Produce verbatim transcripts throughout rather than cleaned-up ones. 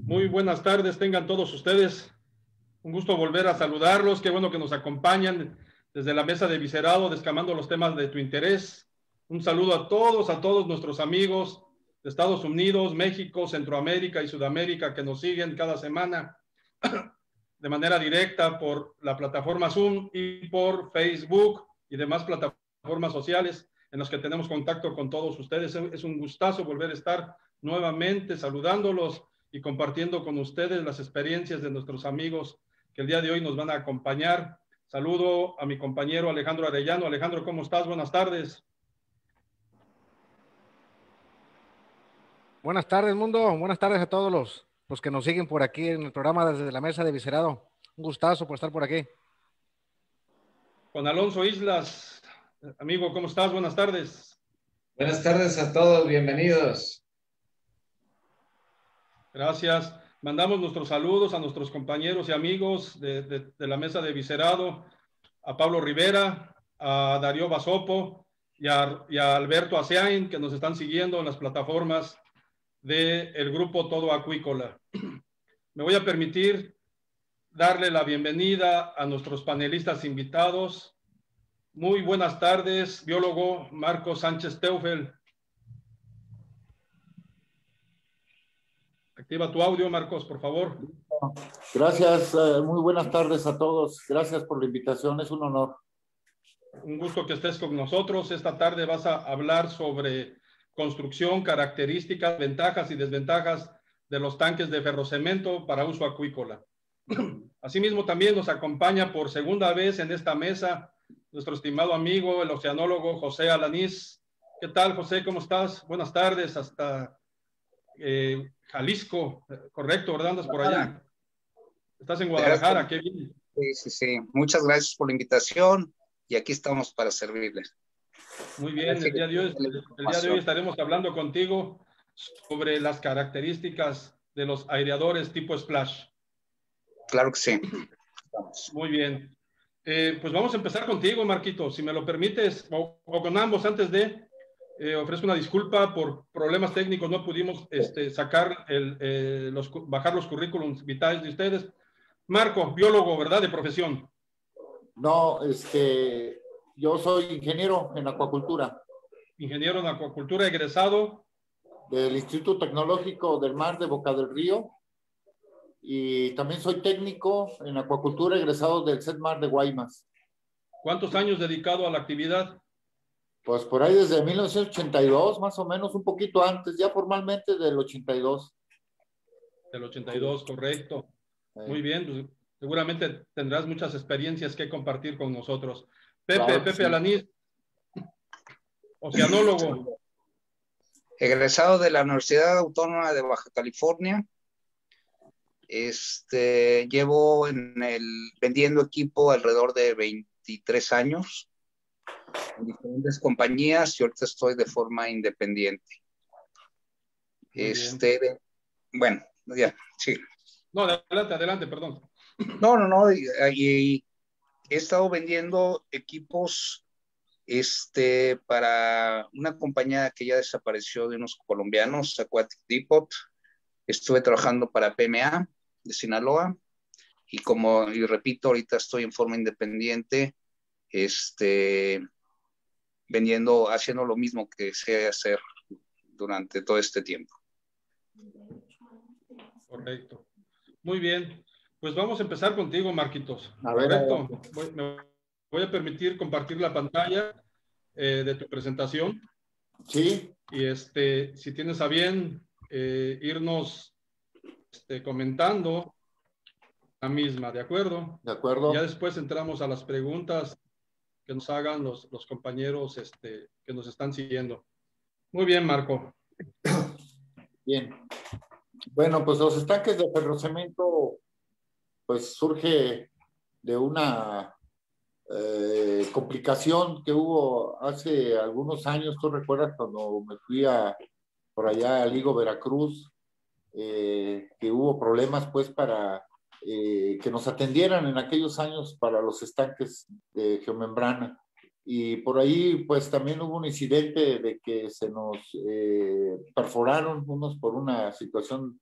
Muy buenas tardes, tengan todos ustedes. Un gusto volver a saludarlos. Qué bueno que nos acompañan desde la mesa de Viscerado, descamando los temas de tu interés. Un saludo a todos, a todos nuestros amigos de Estados Unidos, México, Centroamérica y Sudamérica que nos siguen cada semana de manera directa por la plataforma Zoom y por Facebook y demás plataformas sociales en las que tenemos contacto con todos ustedes. Es un gustazo volver a estar nuevamente saludándolos y compartiendo con ustedes las experiencias de nuestros amigos que el día de hoy nos van a acompañar. Saludo a mi compañero Alejandro Arellano. Alejandro, ¿cómo estás? Buenas tardes. Buenas tardes, mundo. Buenas tardes a todos los, los que nos siguen por aquí en el programa desde la mesa de Viscerado. Un gustazo por estar por aquí. Juan Alonso Islas, amigo, ¿cómo estás? Buenas tardes. Buenas tardes a todos, bienvenidos. Gracias. Mandamos nuestros saludos a nuestros compañeros y amigos de, de, de la mesa de Viscerado, a Pablo Rivera, a Darío Basopo y a, y a Alberto Aseain, que nos están siguiendo en las plataformas del grupo Todo Acuícola. Me voy a permitir darle la bienvenida a nuestros panelistas invitados. Muy buenas tardes, biólogo Marcos Sánchez Teufel. Activa tu audio, Marcos, por favor. Gracias, muy buenas tardes a todos. Gracias por la invitación, es un honor. Un gusto que estés con nosotros. Esta tarde vas a hablar sobre construcción, características, ventajas y desventajas de los tanques de ferrocemento para uso acuícola. Asimismo, también nos acompaña por segunda vez en esta mesa nuestro estimado amigo, el oceanólogo José Alanís. ¿Qué tal, José? ¿Cómo estás? Buenas tardes, hasta eh, Jalisco, correcto, ¿verdad? Andas por allá. Estás en Guadalajara, qué bien. Sí, sí, sí. Muchas gracias por la invitación y aquí estamos para servirles. Muy bien, el día de hoy, el día de hoy estaremos hablando contigo sobre las características de los aireadores tipo splash. Claro que sí. Vamos. Muy bien. Eh, pues vamos a empezar contigo, Marquito, si me lo permites, o, o con ambos. Antes de, eh, ofrezco una disculpa por problemas técnicos, no pudimos este, sacar, el, eh, los, bajar los currículums vitales de ustedes. Marco, biólogo, ¿verdad? De profesión. No, este, yo soy ingeniero en acuacultura. Ingeniero en acuacultura, egresado. Del Instituto Tecnológico del Mar de Boca del Río. Y también soy técnico en acuacultura, egresado del CETMAR de Guaymas. ¿Cuántos años dedicado a la actividad? Pues por ahí desde mil novecientos ochenta y dos, más o menos, un poquito antes, ya formalmente del ochenta y dos. Del ochenta y dos, correcto. Sí. Muy bien, pues seguramente tendrás muchas experiencias que compartir con nosotros. Pepe, claro, Pepe sí. Alanís, oceanólogo. Egresado de la Universidad Autónoma de Baja California. Este, llevo en el, vendiendo equipo alrededor de veintitrés años en diferentes compañías y ahorita estoy de forma independiente. Muy este, bien. Bueno, ya, sí. No, adelante, adelante, perdón. No, no, no, y, y he estado vendiendo equipos este, para una compañía que ya desapareció de unos colombianos, Aquatic Depot. Estuve trabajando para P M A de Sinaloa y como, y repito, ahorita estoy en forma independiente, este, vendiendo, haciendo lo mismo que sé hacer durante todo este tiempo. Correcto. Muy bien. Pues vamos a empezar contigo, Marquitos. A ver, Correcto. Voy, me voy a permitir compartir la pantalla eh, de tu presentación. Sí. Y este, si tienes a bien eh, irnos este, comentando la misma, ¿de acuerdo? De acuerdo. Ya después entramos a las preguntas que nos hagan los, los compañeros este, que nos están siguiendo. Muy bien, Marco. Bien. Bueno, pues los estanques de ferrocemento, pues surge de una eh, complicación que hubo hace algunos años. Tú recuerdas cuando me fui a, por allá a Ligo, Veracruz, eh, que hubo problemas pues para eh, que nos atendieran en aquellos años para los estanques de geomembrana. Y por ahí pues también hubo un incidente de que se nos eh, perforaron unos por una situación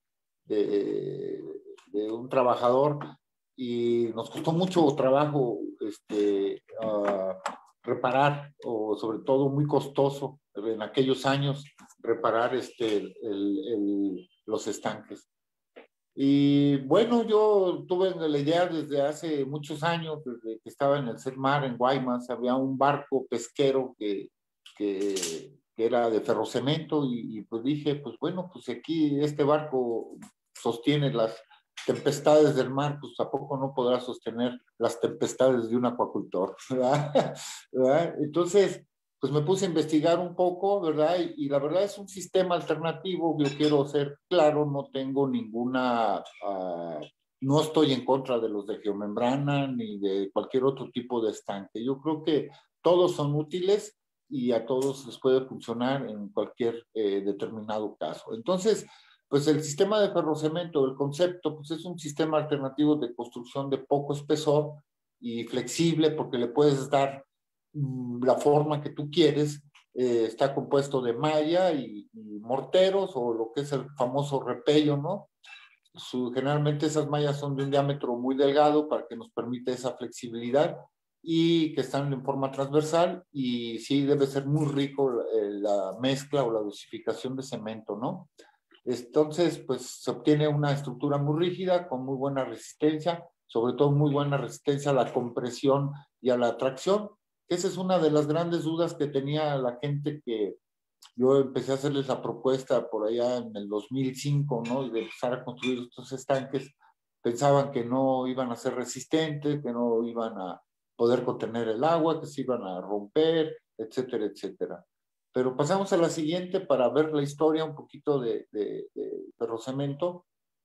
de, de un trabajador y nos costó mucho trabajo este, uh, reparar, o sobre todo muy costoso en aquellos años, reparar este, el, el, los estanques. Y bueno, yo tuve la idea desde hace muchos años, desde que estaba en el Sedmar, en Guaymas, había un barco pesquero que, que, que era de ferrocemento y, y pues dije, pues bueno, pues aquí este barco sostiene las tempestades del mar, pues ¿a poco no podrá sostener las tempestades de un acuacultor? ¿Verdad? ¿Verdad? Entonces, pues me puse a investigar un poco, ¿verdad? Y, y la verdad es un sistema alternativo, yo quiero ser claro, no tengo ninguna, uh, no estoy en contra de los de geomembrana ni de cualquier otro tipo de estanque. Yo creo que todos son útiles y a todos les puede funcionar en cualquier eh, determinado caso. Entonces, pues el sistema de ferrocemento, el concepto, pues es un sistema alternativo de construcción de poco espesor y flexible porque le puedes dar mmm, la forma que tú quieres. Eh, está compuesto de malla y, y morteros o lo que es el famoso repello, ¿no? Su, generalmente esas mallas son de un diámetro muy delgado para que nos permita esa flexibilidad y que están en forma transversal y sí debe ser muy rico eh, la mezcla o la dosificación de cemento, ¿no? Entonces, pues se obtiene una estructura muy rígida, con muy buena resistencia, sobre todo muy buena resistencia a la compresión y a la tracción. Esa es una de las grandes dudas que tenía la gente que yo empecé a hacerles la propuesta por allá en el dos mil cinco, ¿no? De empezar a construir estos estanques. Pensaban que no iban a ser resistentes, que no iban a poder contener el agua, que se iban a romper, etcétera, etcétera. Pero pasamos a la siguiente para ver la historia un poquito de, de, de ferrocemento.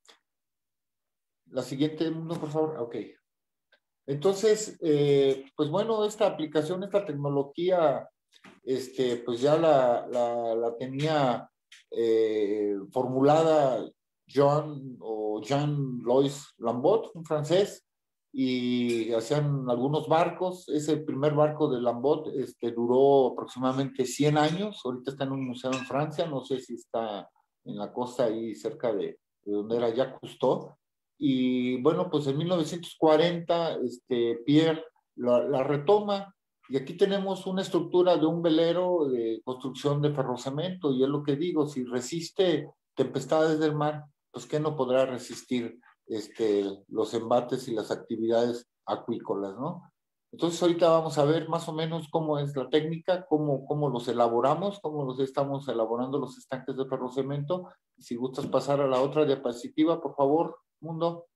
La siguiente, por favor. Ok. Entonces, eh, pues bueno, esta aplicación, esta tecnología, este, pues ya la, la, la tenía eh, formulada John o Jean-Louis Lambot, un francés, y hacían algunos barcos. Ese primer barco de Lambot este, duró aproximadamente cien años. Ahorita está en un museo en Francia, no sé si está en la costa ahí cerca de, de donde era Jacques Cousteau. Y bueno, pues en mil novecientos cuarenta este, Pierre la, la retoma y aquí tenemos una estructura de un velero de construcción de ferrocemento y es lo que digo, si resiste tempestades del mar, pues ¿qué no podrá resistir este, los embates y las actividades acuícolas, ¿no? Entonces ahorita vamos a ver más o menos cómo es la técnica, cómo, cómo los elaboramos, cómo los estamos elaborando los estanques de ferrocemento. Y si gustas pasar a la otra diapositiva, por favor, Mundo.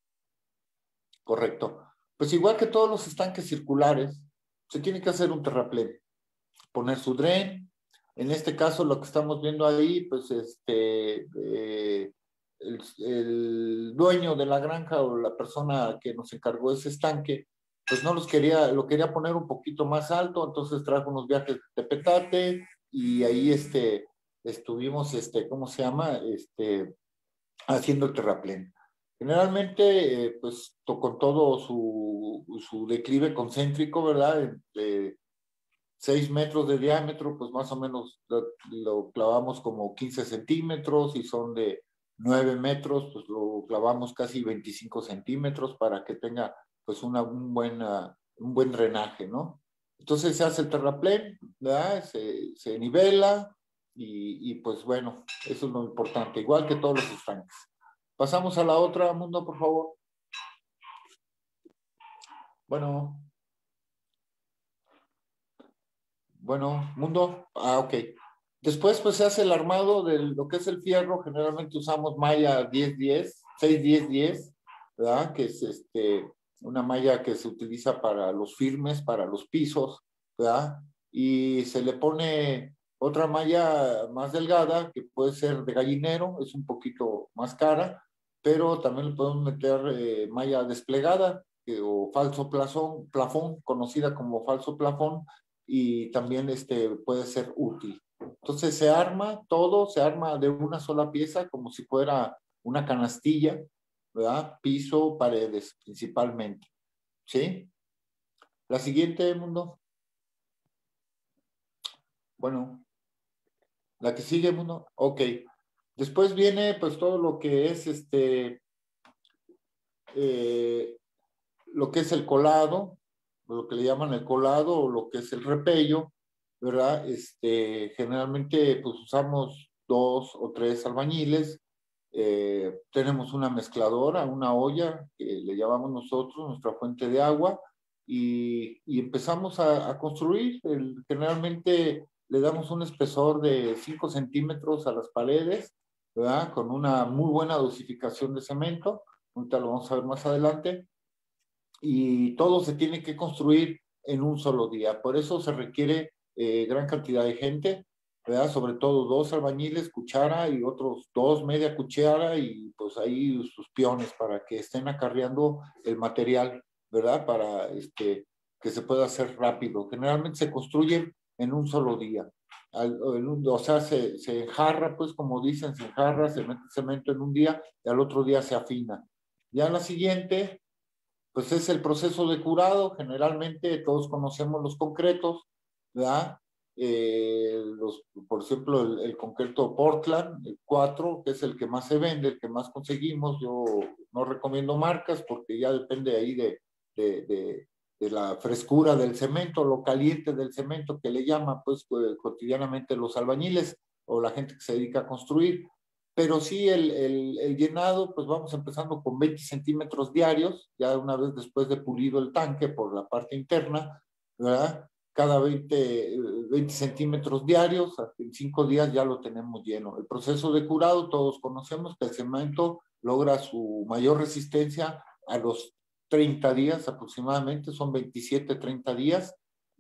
Correcto. Pues igual que todos los estanques circulares, se tiene que hacer un terraplén, poner su dren. En este caso, lo que estamos viendo ahí, pues este, eh, el, el dueño de la granja o la persona que nos encargó ese estanque, pues no los quería, lo quería poner un poquito más alto, entonces trajo unos viajes de petate y ahí este, estuvimos, este, ¿cómo se llama? Este, haciendo el terraplén. Generalmente, eh, pues to, con todo su, su declive concéntrico, ¿verdad? De seis metros de diámetro, pues más o menos lo, lo clavamos como quince centímetros y son de nueve metros, pues lo clavamos casi veinticinco centímetros para que tenga pues una, un, buena, un buen drenaje, ¿no? Entonces se hace el terraplén, ¿verdad? Se, se nivela y, y pues bueno, eso es lo importante, igual que todos los estanques. Pasamos a la otra, Mundo, por favor. Bueno. Bueno, Mundo. Ah, ok. Después, pues, se hace el armado de lo que es el fierro. Generalmente usamos malla diez diez, seis diez diez, ¿verdad? Que es este, una malla que se utiliza para los firmes, para los pisos, ¿verdad? Y se le pone otra malla más delgada, que puede ser de gallinero, es un poquito más cara, pero también le podemos meter eh, malla desplegada eh, o falso plafón, plafón, conocida como falso plafón, y también este, puede ser útil. Entonces se arma todo, se arma de una sola pieza como si fuera una canastilla, ¿verdad? Piso, paredes principalmente, ¿sí? La siguiente, Mundo. Bueno, la que sigue, Mundo. Ok. Después viene pues todo lo que es este, eh, lo que es el colado, lo que le llaman el colado o lo que es el repello, ¿verdad? Este, generalmente pues usamos dos o tres albañiles, eh, tenemos una mezcladora, una olla que le llamamos nosotros, nuestra fuente de agua, y, y empezamos a, a construir. El, generalmente le damos un espesor de cinco centímetros a las paredes, ¿verdad? Con una muy buena dosificación de cemento, ahorita lo vamos a ver más adelante, y todo se tiene que construir en un solo día. Por eso se requiere eh, gran cantidad de gente, ¿verdad? Sobre todo dos albañiles, cuchara, y otros dos media cuchara, y pues ahí sus peones para que estén acarreando el material, ¿verdad? Para este, que se pueda hacer rápido. Generalmente se construye en un solo día. Al, en un, o sea, se, se enjarra, pues como dicen, se enjarra, se mete cemento en un día y al otro día se afina. Ya en la siguiente, pues es el proceso de curado. Generalmente todos conocemos los concretos, ¿verdad? Eh, los, por ejemplo, el, el concreto Portland, el cuatro, que es el que más se vende, el que más conseguimos. Yo no recomiendo marcas porque ya depende ahí de, de, de, de la frescura del cemento, lo caliente del cemento que le llaman pues cotidianamente los albañiles o la gente que se dedica a construir. Pero sí, el, el, el llenado, pues vamos empezando con veinte centímetros diarios, ya una vez después de pulido el tanque por la parte interna, ¿verdad? Cada veinte, veinte centímetros diarios, en cinco días ya lo tenemos lleno. El proceso de curado, todos conocemos que el cemento logra su mayor resistencia a los treinta días aproximadamente, son veintisiete, treinta días,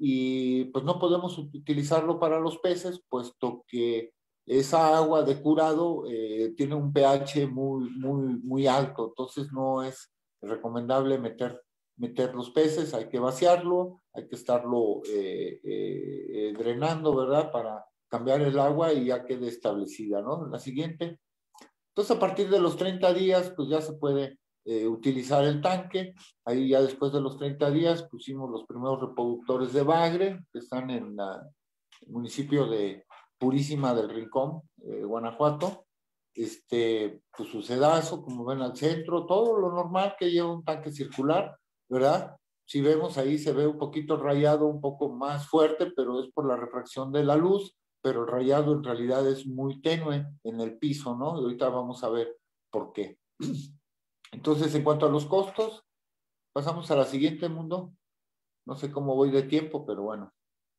y pues no podemos utilizarlo para los peces, puesto que esa agua de curado eh, tiene un pH muy, muy, muy alto, entonces no es recomendable meter, meter los peces, hay que vaciarlo, hay que estarlo eh, eh, drenando, ¿verdad? Para cambiar el agua y ya quede establecida, ¿no? La siguiente. Entonces, a partir de los treinta días, pues ya se puede eh, utilizar el tanque. Ahí ya después de los treinta días pusimos los primeros reproductores de bagre, que están en la, el municipio de Purísima del Rincón, eh, Guanajuato. Este, pues su sedazo, como ven al centro, todo lo normal que lleva un tanque circular, ¿verdad? Si vemos ahí se ve un poquito rayado, un poco más fuerte, pero es por la refracción de la luz, pero el rayado en realidad es muy tenue en el piso, ¿no? Y ahorita vamos a ver por qué. Entonces, en cuanto a los costos, pasamos a la siguiente, Mundo. No sé cómo voy de tiempo, pero bueno.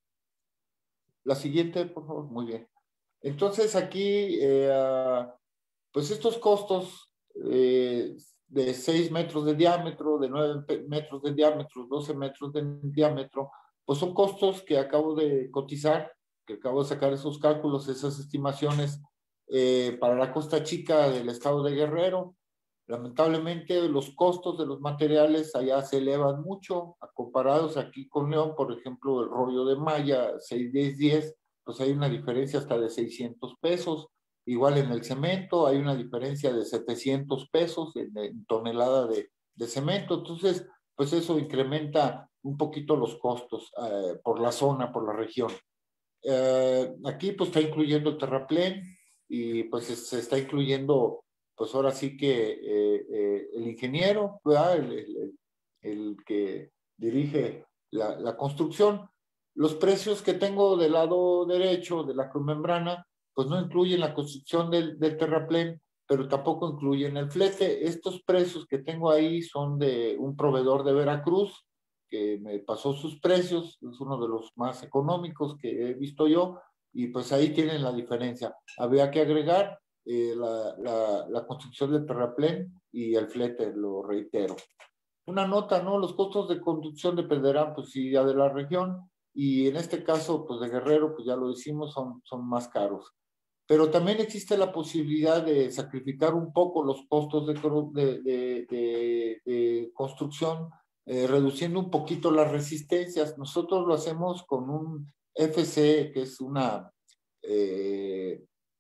La siguiente, por favor. Muy bien. Entonces, aquí, eh, pues estos costos eh, de seis metros de diámetro, de nueve metros de diámetro, doce metros de diámetro, pues son costos que acabo de cotizar, que acabo de sacar esos cálculos, esas estimaciones eh, para la Costa Chica del estado de Guerrero. Lamentablemente los costos de los materiales allá se elevan mucho, comparados aquí con León, por ejemplo, el rollo de malla seis diez diez, pues hay una diferencia hasta de seiscientos pesos. Igual en el cemento hay una diferencia de setecientos pesos en, en tonelada de, de cemento. Entonces, pues eso incrementa un poquito los costos eh, por la zona, por la región. Eh, aquí pues está incluyendo el terraplén y pues se está incluyendo, pues ahora sí que eh, eh, el ingeniero, ¿verdad? El, el, el que dirige la, la construcción. Los precios que tengo del lado derecho de la cromembrana, pues no incluyen la construcción del, del terraplén, pero tampoco incluyen el flete. Estos precios que tengo ahí son de un proveedor de Veracruz, que me pasó sus precios, es uno de los más económicos que he visto yo, y pues ahí tienen la diferencia. Había que agregar eh, la, la, la construcción del terraplén y el flete, lo reitero. Una nota, ¿no? Los costos de conducción dependerán, pues sí, ya de la región, y en este caso, pues de Guerrero, pues ya lo decimos, son, son más caros. Pero también existe la posibilidad de sacrificar un poco los costos de, de, de, de, de construcción, eh, reduciendo un poquito las resistencias. Nosotros lo hacemos con un F C, que es una eh,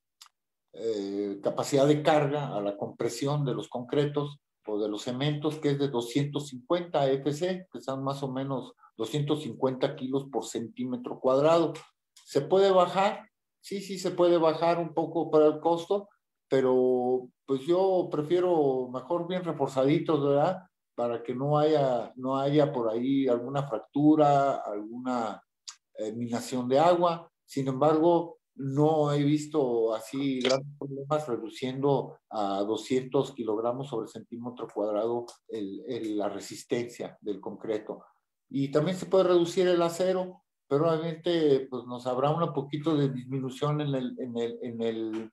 eh, capacidad de carga a la compresión de los concretos o de los cementos, que es de doscientos cincuenta F C, que son más o menos doscientos cincuenta kilos por centímetro cuadrado. ¿Se puede bajar? Sí, sí se puede bajar un poco para el costo, pero pues yo prefiero mejor bien reforzaditos, ¿verdad? Para que no haya, no haya por ahí alguna fractura, alguna eh, minación de agua. Sin embargo, no he visto así grandes problemas reduciendo a doscientos kilogramos sobre centímetro cuadrado el, el, la resistencia del concreto. Y también se puede reducir el acero, pero obviamente pues, nos habrá un poquito de disminución en el, en el, en el,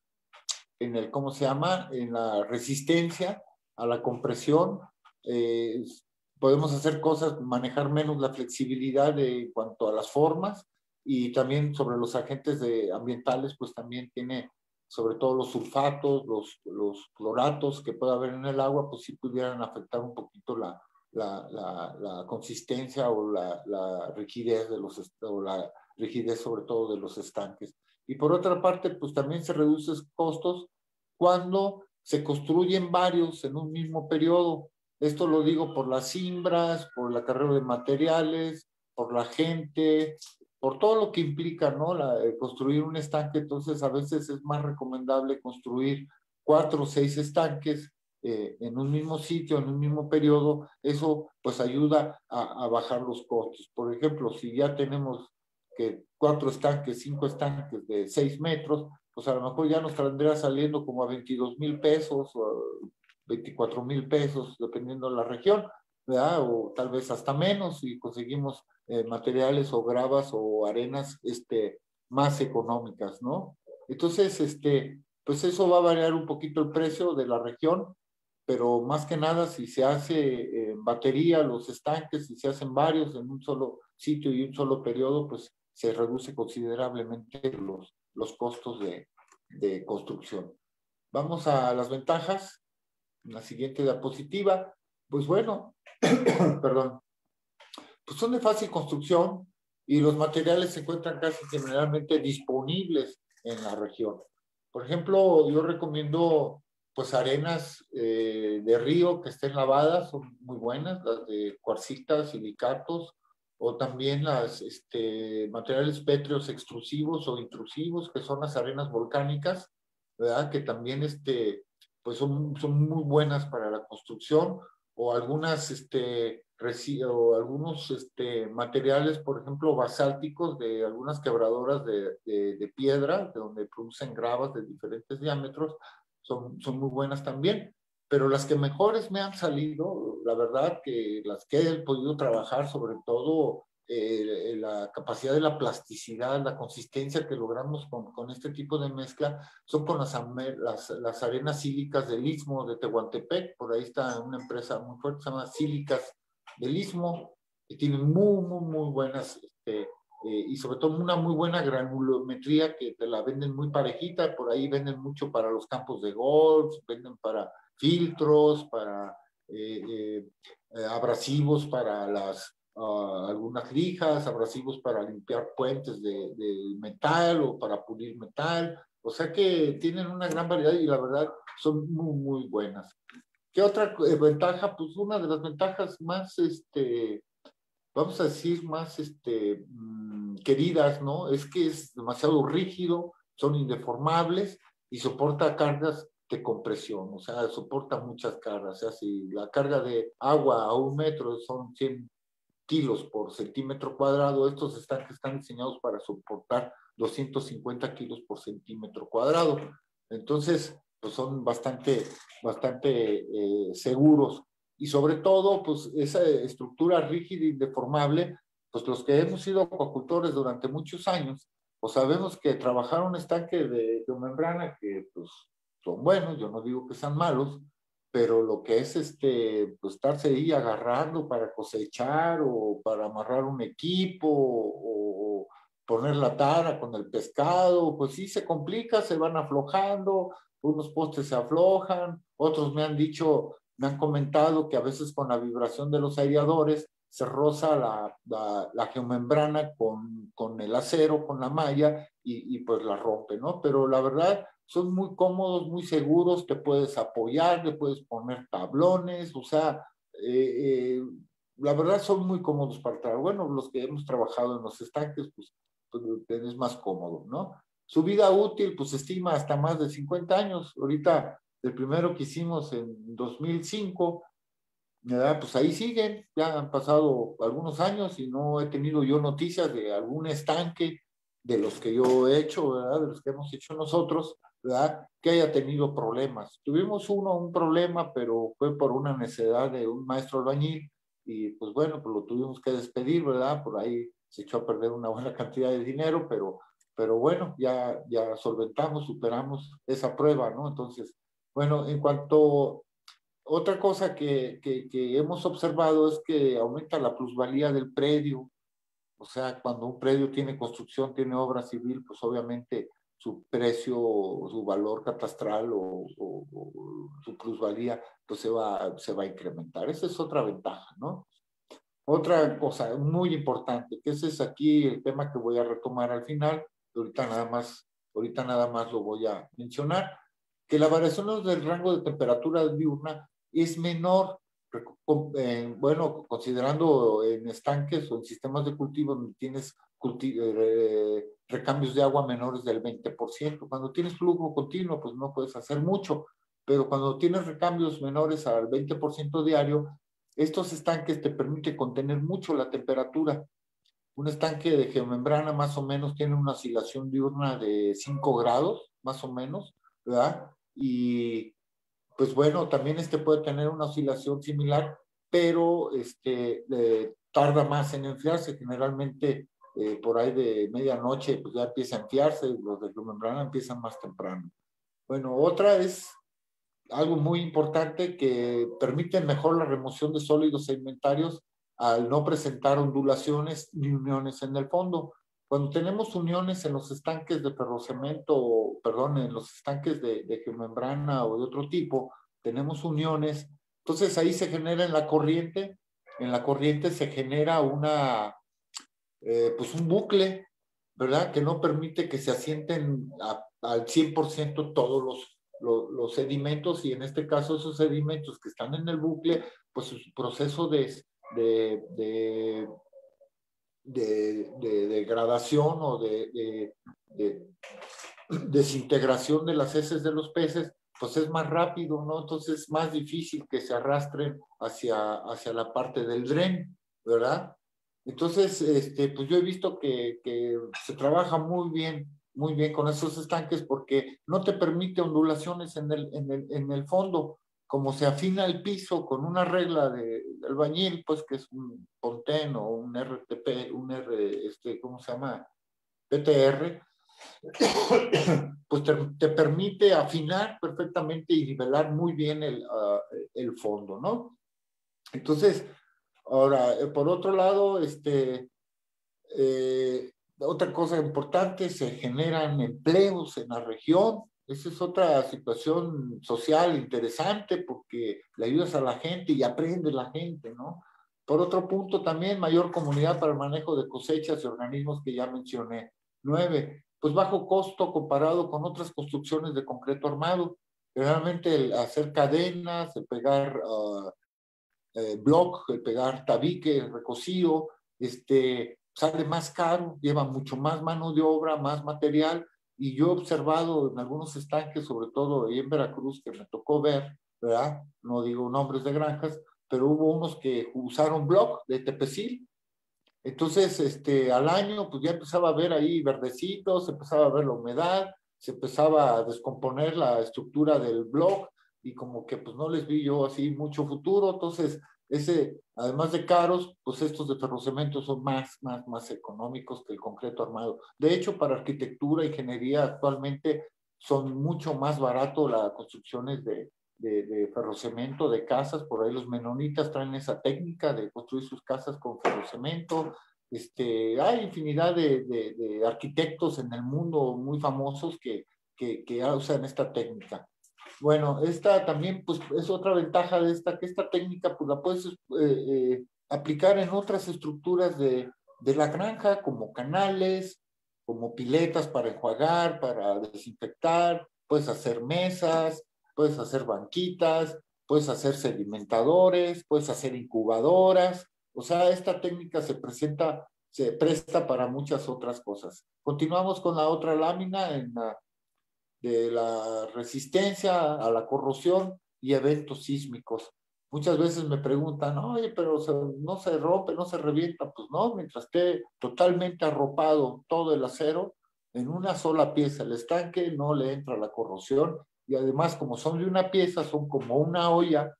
en el, ¿cómo se llama? En la resistencia a la compresión. Eh, podemos hacer cosas, manejar menos la flexibilidad de, en cuanto a las formas, y también sobre los agentes de, ambientales, pues también tiene, sobre todo los sulfatos, los, los cloratos que puede haber en el agua, pues sí pudieran afectar un poquito la, la, la, la consistencia o la, la rigidez de los, o la rigidez sobre todo de los estanques. Y por otra parte, pues también se reducen costos cuando se construyen varios en un mismo periodo. Esto lo digo por las cimbras, por el acarreo de materiales, por la gente, por todo lo que implica, ¿no? La, eh, construir un estanque. Entonces, a veces es más recomendable construir cuatro o seis estanques eh, en un mismo sitio, en un mismo periodo. Eso, pues, ayuda a, a bajar los costos. Por ejemplo, si ya tenemos que cuatro estanques, cinco estanques de seis metros, pues a lo mejor ya nos saldría saliendo como a veintidós mil pesos o veinticuatro mil pesos, dependiendo de la región, ¿verdad? O tal vez hasta menos si conseguimos eh, materiales o gravas o arenas este, más económicas, ¿no? Entonces, este, pues eso va a variar un poquito el precio de la región, pero más que nada si se hace en batería los estanques, si se hacen varios en un solo sitio y un solo periodo, pues se reduce considerablemente los, los costos de, de construcción. Vamos a las ventajas. La siguiente diapositiva, pues bueno, perdón, pues son de fácil construcción y los materiales se encuentran casi generalmente disponibles en la región. Por ejemplo, yo recomiendo pues arenas eh, de río que estén lavadas, son muy buenas, las de cuarcita, silicatos, o también las este, materiales pétreos extrusivos o intrusivos, que son las arenas volcánicas, ¿verdad? Que también este, pues son, son muy buenas para la construcción, o algunas, este, o algunos este, materiales, por ejemplo, basálticos de algunas quebradoras de, de, de piedra, de donde producen gravas de diferentes diámetros, son, son muy buenas también. Pero las que mejores me han salido, la verdad que las que he podido trabajar, sobre todo eh, la capacidad de la plasticidad, la consistencia que logramos con, con este tipo de mezcla, son con las, las, las arenas sílicas del Istmo de Tehuantepec. Por ahí está una empresa muy fuerte, se llama Sílicas del Istmo, que tienen muy, muy, muy buenas, este, eh, y sobre todo una muy buena granulometría, que te la venden muy parejita. Por ahí venden mucho para los campos de golf, venden para filtros, para eh, eh, eh, abrasivos para las uh, algunas lijas, abrasivos para limpiar puentes de, de metal o para pulir metal. O sea que tienen una gran variedad y la verdad son muy, muy buenas. ¿Qué otra eh, ventaja? Pues una de las ventajas más, este, vamos a decir, más este, mmm, queridas, ¿no? Es que es demasiado rígido, son indeformables y soporta cargas de compresión, o sea, soporta muchas cargas. O sea, si la carga de agua a un metro son cien kilos por centímetro cuadrado, estos estanques están diseñados para soportar doscientos cincuenta kilos por centímetro cuadrado. Entonces, pues son bastante, bastante eh, seguros. Y sobre todo, pues esa estructura rígida y deformable, pues los que hemos sido acuacultores durante muchos años, pues sabemos que trabajar un estanque de, de membrana, que pues son buenos, yo no digo que sean malos, pero lo que es este, pues estarse ahí agarrando para cosechar o para amarrar un equipo o, o poner la tara con el pescado, pues sí se complica, se van aflojando, unos postes se aflojan, otros me han dicho, me han comentado que a veces con la vibración de los aireadores se roza la, la, la geomembrana con, con el acero, con la malla, y, y pues la rompe, ¿no? Pero la verdad, son muy cómodos, muy seguros, te puedes apoyar, le puedes poner tablones, o sea, eh, eh, la verdad son muy cómodos para trabajar. Bueno, los que hemos trabajado en los estanques, pues, pues es más cómodo, ¿no? Su vida útil, pues se estima hasta más de cincuenta años. Ahorita, el primero que hicimos en dos mil cinco, ¿verdad? Pues ahí siguen, ya han pasado algunos años y no he tenido yo noticias de algún estanque de los que yo he hecho, ¿verdad? De los que hemos hecho nosotros, ¿verdad? Que haya tenido problemas. Tuvimos uno, un problema, pero fue por una necesidad de un maestro albañil y pues bueno, pues lo tuvimos que despedir, ¿verdad? Por ahí se echó a perder una buena cantidad de dinero, pero, pero bueno, ya, ya solventamos, superamos esa prueba, ¿no? Entonces, bueno, en cuanto... Otra cosa que, que, que hemos observado es que aumenta la plusvalía del predio. O sea, cuando un predio tiene construcción, tiene obra civil, pues obviamente su precio, su valor catastral o, o, o su plusvalía, pues se va, se va a incrementar. Esa es otra ventaja, ¿no? Otra cosa muy importante, que ese es aquí el tema que voy a retomar al final, ahorita nada más, ahorita nada más lo voy a mencionar, que la variación del rango de temperatura diurna es menor, eh, bueno, considerando en estanques o en sistemas de cultivo donde tienes culti eh, recambios de agua menores del veinte por ciento. Cuando tienes flujo continuo, pues no puedes hacer mucho, pero cuando tienes recambios menores al veinte por ciento diario, estos estanques te permiten contener mucho la temperatura. Un estanque de geomembrana más o menos tiene una oscilación diurna de cinco grados, más o menos, ¿verdad? Y pues bueno, también este puede tener una oscilación similar, pero este, eh, tarda más en enfriarse. Generalmente eh, por ahí de medianoche pues ya empieza a enfriarse, los de geomembrana empiezan más temprano. Bueno, otra es algo muy importante que permite mejor la remoción de sólidos sedimentarios al no presentar ondulaciones ni uniones en el fondo. Cuando tenemos uniones en los estanques de ferrocemento, perdón, en los estanques de, de geomembrana o de otro tipo, tenemos uniones, entonces ahí se genera en la corriente, en la corriente se genera una, eh, pues un bucle, ¿verdad? Que no permite que se asienten a, al cien por ciento todos los Los, los sedimentos, y en este caso esos sedimentos que están en el bucle, pues su proceso de, de, de, de, de degradación o de, de, de desintegración de las heces de los peces, pues es más rápido, ¿no? Entonces es más difícil que se arrastren hacia, hacia la parte del dren, ¿verdad? Entonces, este, pues yo he visto que, que se trabaja muy bien muy bien con esos estanques porque no te permite ondulaciones en el, en el, en el fondo. Como se afina el piso con una regla de, de albañil, pues que es un Pontén o un R T P, un R, este, ¿cómo se llama? P T R, pues te, te permite afinar perfectamente y nivelar muy bien el, uh, el fondo, ¿no? Entonces, ahora, por otro lado, este... Eh, otra cosa importante, se generan empleos en la región. Esa es otra situación social interesante porque le ayudas a la gente y aprende la gente, ¿no? Por otro punto, también mayor comunidad para el manejo de cosechas y organismos que ya mencioné. Nueve, pues bajo costo comparado con otras construcciones de concreto armado. Realmente el hacer cadenas, el pegar uh, eh, block, el pegar tabique, el recocido, este... sale más caro, lleva mucho más mano de obra, más material, y yo he observado en algunos estanques, sobre todo ahí en Veracruz, que me tocó ver, ¿verdad? No digo nombres de granjas, pero hubo unos que usaron block de tepecil. Entonces, este, al año, pues ya empezaba a ver ahí verdecitos, se empezaba a ver la humedad, se empezaba a descomponer la estructura del block, y como que pues no les vi yo así mucho futuro. Entonces, ese, además de caros, pues estos de ferrocemento son más, más, más económicos que el concreto armado. De hecho, para arquitectura, ingeniería, actualmente son mucho más barato las construcciones de, de, de ferrocemento, de casas. Por ahí los menonitas traen esa técnica de construir sus casas con ferrocemento. Este, hay infinidad de, de, de arquitectos en el mundo muy famosos que, que, que usan esta técnica. Bueno, esta también pues es otra ventaja de esta, que esta técnica pues la puedes eh, eh, aplicar en otras estructuras de, de la granja, como canales, como piletas para enjuagar, para desinfectar, puedes hacer mesas, puedes hacer banquitas, puedes hacer sedimentadores, puedes hacer incubadoras. O sea, esta técnica se presenta se presta para muchas otras cosas. Continuamos con la otra lámina en la, de la resistencia a la corrosión y eventos sísmicos. Muchas veces me preguntan, oye, pero se, no se rompe, no se revienta. Pues no, mientras esté totalmente arropado todo el acero en una sola pieza, el estanque no le entra la corrosión, y además como son de una pieza, son como una olla,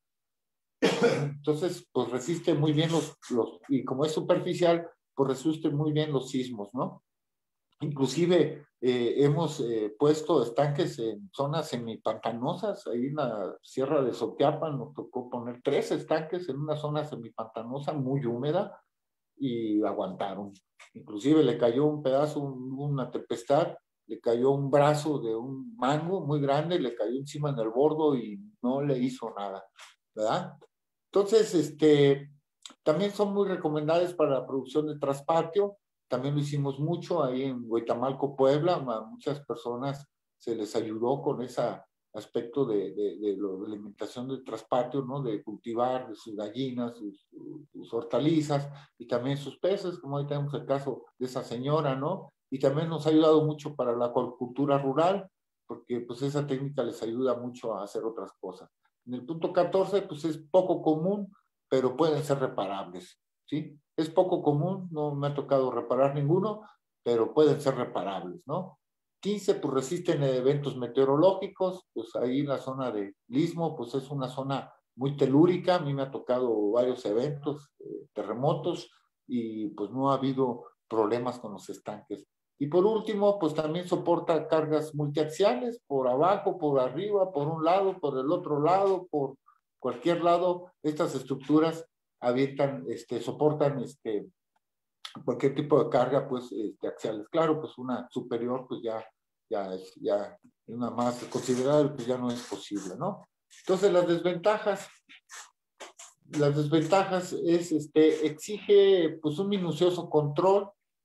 entonces pues resiste muy bien los, los, y como es superficial, pues resiste muy bien los sismos, ¿no? Inclusive eh, hemos eh, puesto estanques en zonas semipantanosas. Ahí en la Sierra de Sotiapan nos tocó poner tres estanques en una zona semipantanosa muy húmeda y aguantaron. Inclusive le cayó un pedazo, una tempestad, le cayó un brazo de un mango muy grande, le cayó encima en el bordo y no le hizo nada, ¿verdad? Entonces, este, también son muy recomendables para la producción de traspatio. También lo hicimos mucho ahí en Huitamalco, Puebla. A muchas personas se les ayudó con ese aspecto de, de, de, de la alimentación del traspatio, ¿no? De cultivar de sus gallinas, sus, sus hortalizas y también sus peces, como ahí tenemos el caso de esa señora, ¿no? Y también nos ha ayudado mucho para la acuicultura rural, porque pues esa técnica les ayuda mucho a hacer otras cosas. En el punto catorce, pues es poco común, pero pueden ser reparables, ¿sí? Es poco común, no me ha tocado reparar ninguno, pero pueden ser reparables, ¿no? quince, pues resisten eventos meteorológicos, pues ahí en la zona de Istmo, pues es una zona muy telúrica, a mí me ha tocado varios eventos, eh, terremotos, y pues no ha habido problemas con los estanques. Y por último, pues también soporta cargas multiaxiales, por abajo, por arriba, por un lado, por el otro lado, por cualquier lado. Estas estructuras avientan, este, soportan este, cualquier tipo de carga, pues, este, axiales. Claro, pues una superior, pues ya, ya es, ya una más considerable, pues ya no es posible, ¿no? Entonces, las desventajas, las desventajas es, este, exige, pues, un minucioso control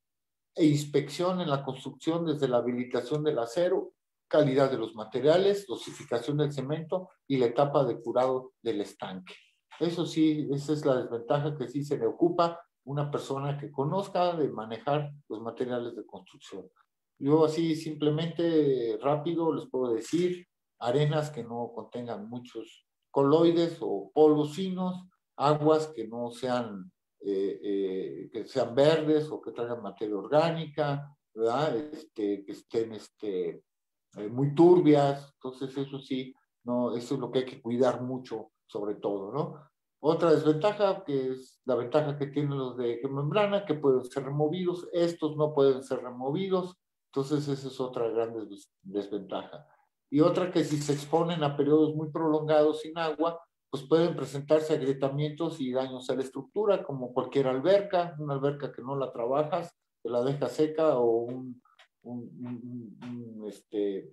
e inspección en la construcción, desde la habilitación del acero, calidad de los materiales, dosificación del cemento y la etapa de curado del estanque. Eso sí, esa es la desventaja que sí se le ocupa una persona que conozca de manejar los materiales de construcción. Yo así simplemente rápido les puedo decir, arenas que no contengan muchos coloides o polvos finos, aguas que no sean Eh, eh, que sean verdes o que traigan materia orgánica, ¿verdad? Este, que estén este, eh, muy turbias. Entonces eso sí, no, eso es lo que hay que cuidar mucho, sobre todo, ¿no? Otra desventaja, que es la ventaja que tienen los de geomembrana, que pueden ser removidos, estos no pueden ser removidos, entonces esa es otra gran des desventaja. Y otra, que si se exponen a periodos muy prolongados sin agua, pues pueden presentarse agrietamientos y daños a la estructura, como cualquier alberca, una alberca que no la trabajas, que la dejas seca, o un, un, un, un, este,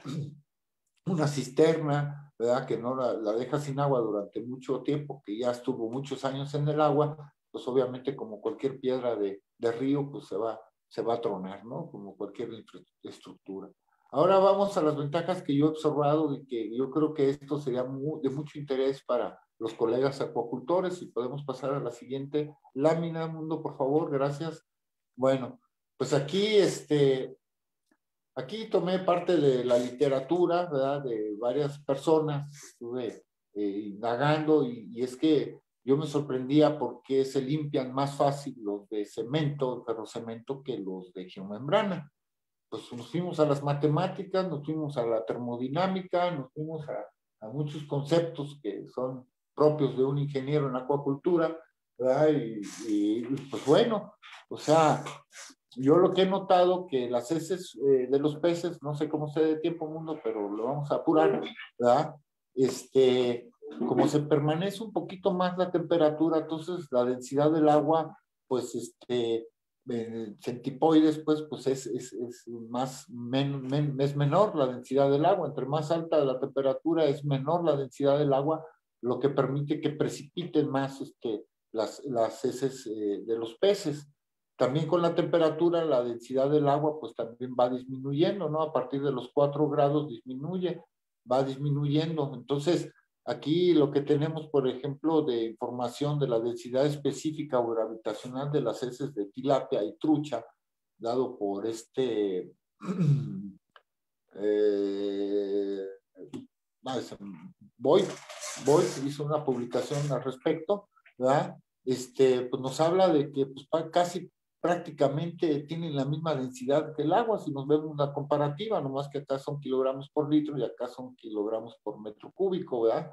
una cisterna, ¿verdad? Que no la, la dejas sin agua durante mucho tiempo, que ya estuvo muchos años en el agua, pues obviamente como cualquier piedra de, de río, pues se va, se va a tronar, ¿no? Como cualquier infraestructura. Ahora vamos a las ventajas que yo he observado y que yo creo que esto sería muy, de mucho interés para los colegas acuacultores. Y podemos pasar a la siguiente lámina, Mundo, por favor, gracias. Bueno, pues aquí, este, aquí tomé parte de la literatura, ¿verdad? De varias personas, estuve eh, indagando, y, y es que yo me sorprendía por qué se limpian más fácil los de cemento, ferrocemento, que los de geomembrana. Pues nos fuimos a las matemáticas, nos fuimos a la termodinámica, nos fuimos a, a muchos conceptos que son propios de un ingeniero en acuacultura, ¿verdad? Y, y pues bueno, o sea, yo lo que he notado que las heces eh, de los peces, no sé cómo se de tiempo, Mundo, pero lo vamos a apurar, ¿verdad? Este, como se permanece un poquito más la temperatura, entonces la densidad del agua, pues este, en centipoides, pues, pues es, es, es más, men, men, es menor la densidad del agua. Entre más alta la temperatura, es menor la densidad del agua, lo que permite que precipiten más este, las, las heces eh, de los peces. También con la temperatura, la densidad del agua, pues también va disminuyendo, ¿no? A partir de los cuatro grados disminuye, va disminuyendo. Entonces, Aquí lo que tenemos, por ejemplo, de información de la densidad específica o gravitacional de las heces de tilapia y trucha, dado por este... eh, Voy, Voy, hizo una publicación al respecto, ¿verdad? Este, pues nos habla de que pues, casi prácticamente tienen la misma densidad que el agua, si nos vemos una comparativa, nomás que acá son kilogramos por litro y acá son kilogramos por metro cúbico, ¿verdad?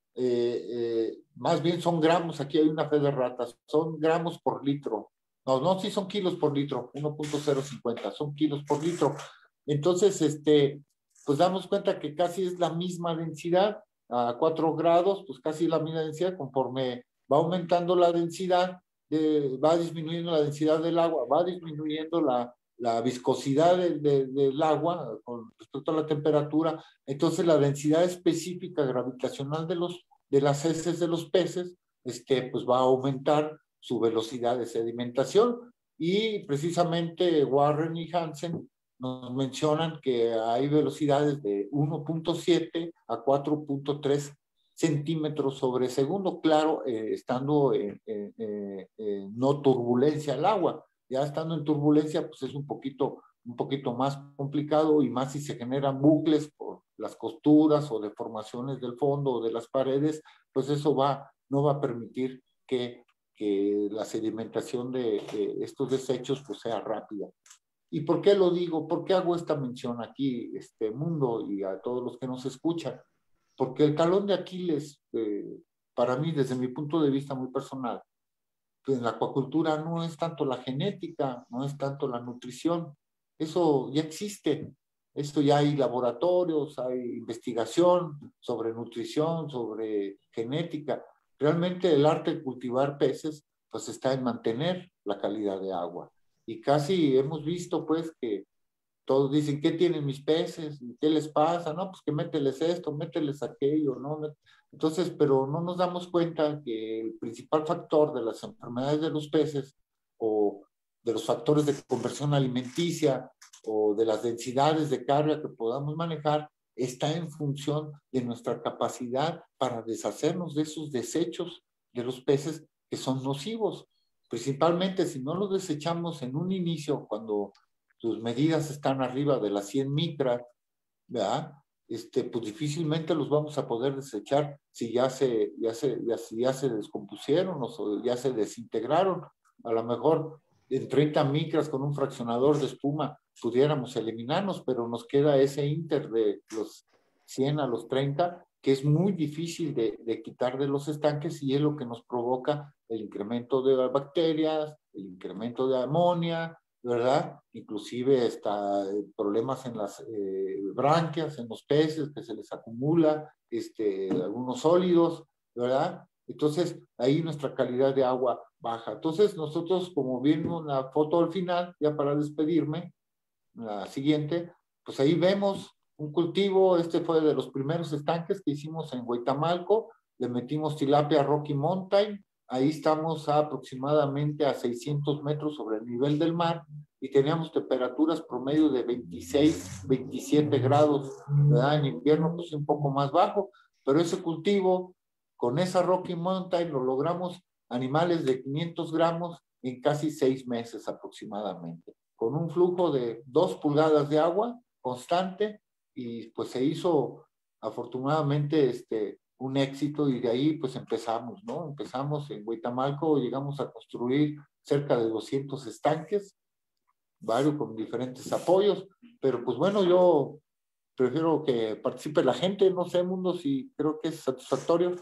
Eh, eh, más bien son gramos, aquí hay una fe de ratas, son gramos por litro. No, no, sí son kilos por litro, uno punto cero cincuenta, son kilos por litro. Entonces, este, pues damos cuenta que casi es la misma densidad, a cuatro grados, pues casi la misma densidad, conforme va aumentando la densidad, de, va disminuyendo la densidad del agua, va disminuyendo la, la viscosidad de, de, del agua con respecto a la temperatura, entonces la densidad específica gravitacional de, los, de las heces de los peces, este, pues va a aumentar su velocidad de sedimentación, y precisamente Warren y Hansen nos mencionan que hay velocidades de uno punto siete a cuatro punto tres centímetros sobre segundo, claro, eh, estando en, en, en, en no turbulencia el agua. Ya estando en turbulencia, pues es un poquito, un poquito más complicado, y más si se generan bucles por las costuras o deformaciones del fondo o de las paredes, pues eso va, no va a permitir que, que la sedimentación de, de estos desechos pues sea rápida. ¿Y por qué lo digo? ¿Por qué hago esta mención aquí, este mundo, y a todos los que nos escuchan? Porque el talón de Aquiles, eh, para mí, desde mi punto de vista muy personal, pues en la acuacultura no es tanto la genética, no es tanto la nutrición, eso ya existe, esto ya hay laboratorios, hay investigación sobre nutrición, sobre genética. Realmente el arte de cultivar peces, pues está en mantener la calidad de agua. Y casi hemos visto, pues, que todos dicen, ¿qué tienen mis peces? ¿Qué les pasa? No, pues que mételes esto, mételes aquello, ¿no? Entonces, pero no nos damos cuenta que el principal factor de las enfermedades de los peces, o de los factores de conversión alimenticia, o de las densidades de carga que podamos manejar, está en función de nuestra capacidad para deshacernos de esos desechos de los peces que son nocivos. Principalmente si no los desechamos en un inicio, cuando tus medidas están arriba de las cien micras, ¿verdad? Este, pues difícilmente los vamos a poder desechar si ya se, ya se, ya, si ya se descompusieron o ya se desintegraron. A lo mejor en treinta micras con un fraccionador de espuma pudiéramos eliminarnos, pero nos queda ese inter de los cien a los treinta, que es muy difícil de, de quitar de los estanques, y es lo que nos provoca el incremento de bacterias, el incremento de amonia, ¿verdad? Inclusive hasta problemas en las eh, branquias, en los peces, que se les acumula este, algunos sólidos, ¿verdad? Entonces, ahí nuestra calidad de agua baja. Entonces, nosotros, como vimos la foto al final, ya para despedirme, la siguiente, pues ahí vemos un cultivo. Este fue de los primeros estanques que hicimos en Huitamalco, le metimos tilapia Rocky Mountain, ahí estamos a aproximadamente a seiscientos metros sobre el nivel del mar, y teníamos temperaturas promedio de veintiséis, veintisiete grados, ¿verdad? En invierno pues un poco más bajo, pero ese cultivo, con esa Rocky Mountain, lo logramos animales de quinientos gramos en casi seis meses aproximadamente, con un flujo de dos pulgadas de agua constante, y pues se hizo afortunadamente este, un éxito, y de ahí pues empezamos, ¿no? Empezamos en Huitamalco, llegamos a construir cerca de doscientos estanques, varios con diferentes apoyos, pero pues bueno, yo prefiero que participe la gente, no sé, Mundo, si creo que es satisfactorio.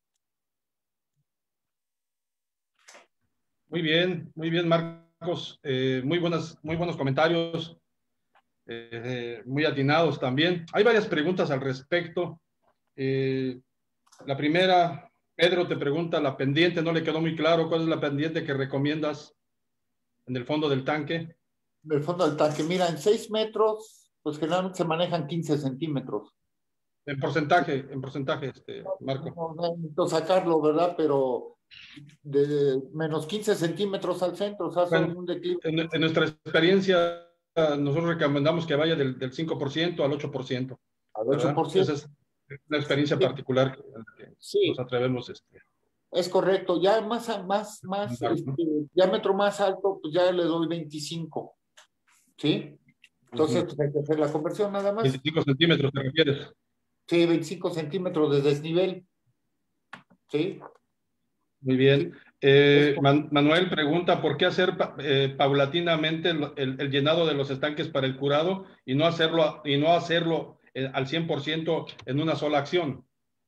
Muy bien, muy bien, Marcos, eh, muy, buenas, muy buenos comentarios. Eh, muy atinados también. Hay varias preguntas al respecto. Eh, la primera, Pedro te pregunta, la pendiente, no le quedó muy claro, ¿cuál es la pendiente que recomiendas en el fondo del tanque? En el fondo del tanque, mira, en seis metros, pues generalmente se manejan quince centímetros. En porcentaje, en porcentaje, este, Marco. No, no necesito sacarlo, ¿verdad? Pero de menos quince centímetros al centro, o sea, son Bueno, un declive. En, en nuestra experiencia, nosotros recomendamos que vaya del, del cinco por ciento al ocho por ciento. Al ocho por ciento. Esa es, una experiencia particular que Sí, nos atrevemos. Este, es correcto. Ya más, a- más, más, ¿no? este, diámetro más alto, pues ya le doy veinticinco, ¿sí? Entonces, Ujú. pues hay que hacer la conversión nada más. veinticinco centímetros, ¿te refieres? Sí, veinticinco centímetros de desnivel, ¿sí? Muy Sí, bien. es Eh, co- Man- Manuel pregunta, ¿por qué hacer pa- eh, paulatinamente el, el- el llenado de los estanques para el curado y no hacerlo, y no hacerlo eh, al cien por ciento en una sola acción?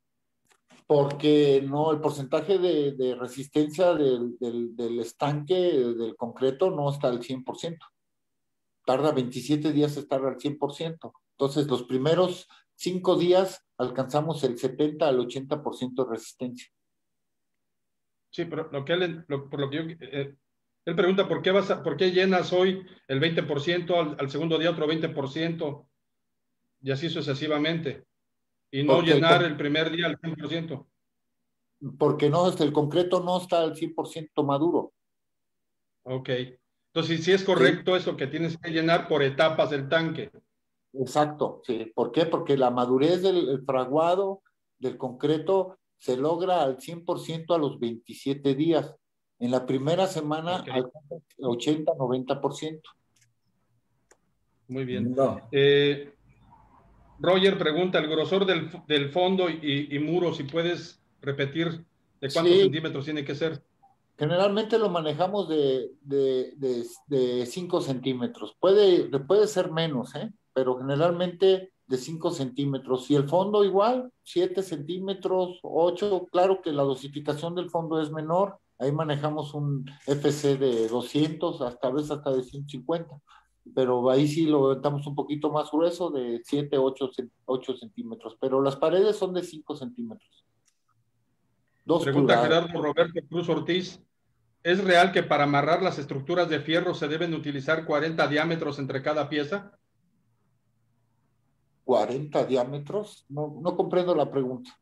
porque no, el porcentaje de, de resistencia del, del, del estanque del concreto no está al cien por ciento. Tarda veintisiete días estar al cien por ciento. Entonces, los primeros cinco días alcanzamos el setenta al ochenta por ciento de resistencia. Sí, pero lo que él, lo- por lo que yo, eh, él pregunta, ¿por qué vas a- por qué llenas hoy el veinte por ciento, al, al segundo día otro veinte por ciento y así sucesivamente? Y no Porque el, llenar con- el primer día al cien por ciento. porque no, este, el concreto no está al cien por ciento maduro. Ok. Entonces, si es ¿Sí? correcto eso, que tienes que llenar por etapas el tanque. Exacto, sí. ¿Por qué? Porque la madurez del el fraguado del concreto se logra al cien por ciento a los veintisiete días. En la primera semana Ok, alcanza ochenta, noventa por ciento. muy bien. No. Eh, Roger pregunta, el grosor del, del fondo y, y muro, si puedes repetir de cuántos Sí, centímetros tiene que ser. generalmente lo manejamos de, de, de, de cinco centímetros. Puede, puede ser menos, ¿eh? Pero generalmente de cinco centímetros. Y el fondo igual, siete centímetros, ocho. Claro que la dosificación del fondo es menor. Ahí manejamos un F C de doscientos, hasta a veces hasta de ciento cincuenta. Pero ahí sí lo aventamos un poquito más grueso, de siete, ocho, ocho centímetros. Pero las paredes son de cinco centímetros. Dos Pregunta pulgadas. Gerardo Roberto Cruz Ortiz, ¿es real que para amarrar las estructuras de fierro se deben utilizar cuarenta diámetros entre cada pieza? ¿cuarenta diámetros? No, no comprendo la pregunta.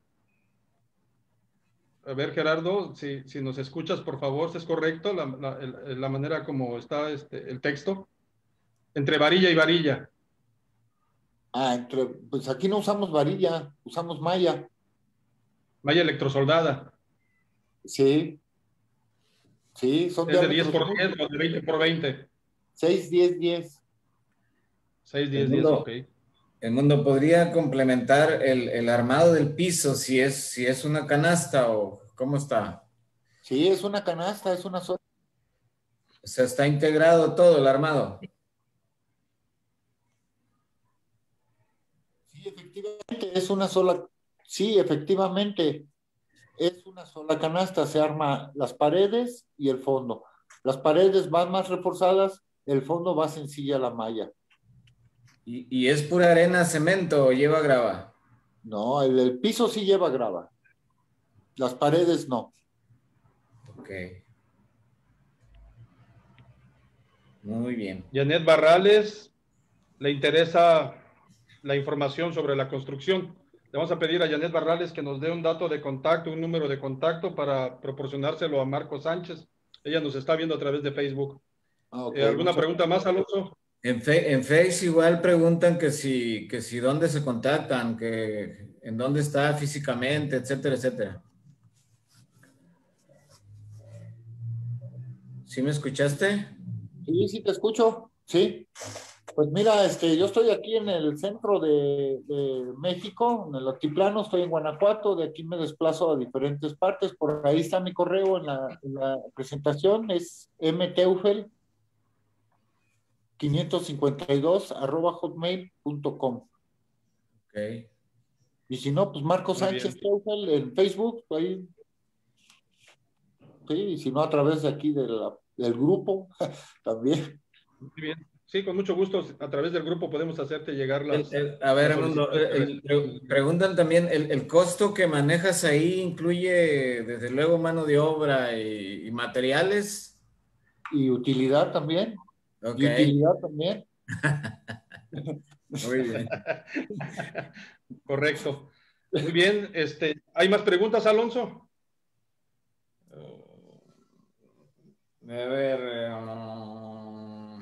A ver, Gerardo, si, si nos escuchas, por favor, si es correcto la, la, el, la manera como está este, el texto. Entre varilla y varilla. Ah, entre, pues aquí no usamos varilla, usamos malla. Malla electrosoldada. Sí, sí, son ¿Es de diez diámetros por muy diez o de veinte por veinte? seis, diez, diez. seis, El diez, diez, mundo, ok. el mundo podría complementar el, el armado del piso si es, si es una canasta o cómo está. Sí, es una canasta, es una sola. O sea, está integrado todo el armado. Sí, efectivamente, es una sola. Sí, efectivamente, es una sola canasta. Se arma las paredes y el fondo. Las paredes van más reforzadas, el fondo va sencilla a la malla. Y, y es pura arena, cemento o lleva grava. No, el, el piso sí lleva grava, las paredes no. Ok. Muy bien. Janet Barrales, le interesa la información sobre la construcción. Le vamos a pedir a Janet Barrales que nos dé un dato de contacto, un número de contacto para proporcionárselo a Marco Sánchez. Ella nos está viendo a través de Facebook. Ah, ok, Eh, ¿Alguna muchas pregunta más, Alonso? En, fe, en Face igual preguntan que si, que si dónde se contactan, que en dónde está físicamente, etcétera, etcétera. ¿Sí me escuchaste? Sí, sí, te escucho, sí. Pues mira, este, yo estoy aquí en el centro de, de México, en el altiplano, estoy en Guanajuato, de aquí me desplazo a diferentes partes, por ahí está mi correo en la, en la presentación, es mteufel quinientos cincuenta y dos arroba hotmail punto com. Ok. Y si no, pues Marco Muy bien. Sánchez Teufel en Facebook, ahí, sí, y si no a través de aquí de la, del grupo, también. Muy bien. Sí, con mucho gusto. A través del grupo podemos hacerte llegar El, las, el, a ver, las Armando, el, solicitudes. el, preguntan también, el, el, costo que manejas ahí incluye desde luego mano de obra y, y materiales. Y utilidad también. Ok. Y utilidad también. Muy bien. Correcto. Muy bien. Este, ¿hay más preguntas, Alonso? A ver. Um,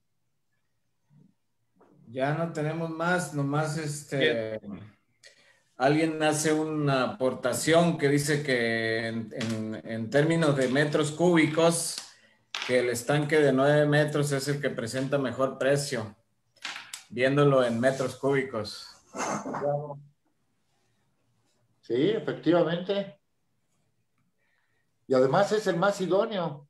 ya no tenemos más, nomás este. Bien. alguien hace una aportación que dice que en, en, en términos de metros cúbicos, que el estanque de nueve metros es el que presenta mejor precio, viéndolo en metros cúbicos. Sí, efectivamente. Y además es el más idóneo.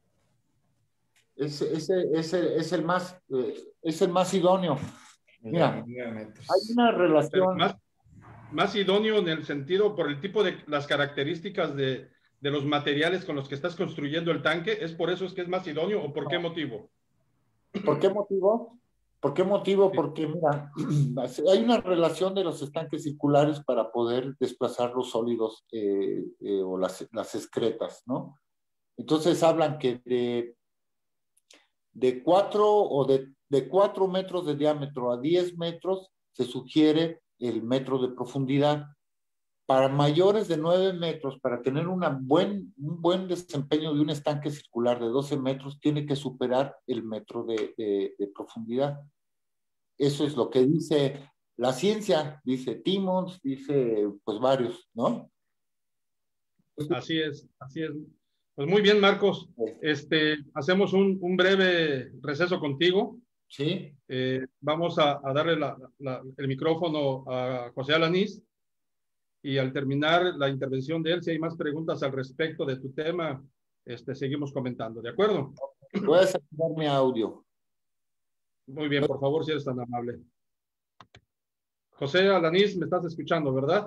Es, es, es, el, es, el, más, eh, es el más idóneo. Mira, hay una relación. Más, más idóneo en el sentido, por el tipo de las características de, de los materiales con los que estás construyendo el tanque, ¿es por eso es que es más idóneo o por qué motivo? ¿Por qué motivo? ¿Por qué motivo? Porque, mira, hay una relación de los estanques circulares para poder desplazar los sólidos eh, eh, o las, las excretas, ¿no? Entonces hablan que de, de cuatro o de, de cuatro metros de diámetro a diez metros se sugiere el metro de profundidad. Para mayores de nueve metros, para tener una buen, un buen desempeño de un estanque circular de doce metros, tiene que superar el metro de, de, de profundidad. Eso es lo que dice la ciencia, dice Timmons, dice pues varios, ¿no? Así es, así es. Pues muy bien, Marcos. Este, hacemos un, un breve receso contigo. Sí. Eh, vamos a, a darle la, la, el micrófono a José Alanís. Y al terminar la intervención de él, si hay más preguntas al respecto de tu tema, este, seguimos comentando, ¿de acuerdo? Voy a sacar mi audio. Muy bien, por favor, si eres tan amable. José Alanís, me estás escuchando, ¿verdad?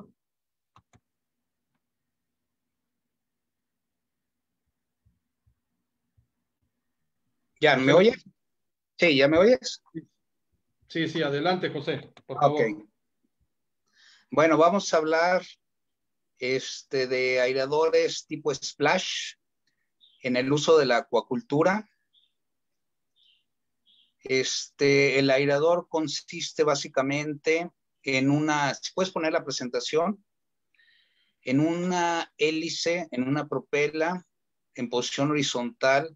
¿Ya me oyes? Sí, ¿ya me oyes? Sí, sí, adelante, José, por favor. Ok. Bueno, vamos a hablar este, de aireadores tipo splash en el uso de la acuacultura. Este, el aireador consiste básicamente en una, si puedes poner la presentación, en una hélice, en una propela en posición horizontal,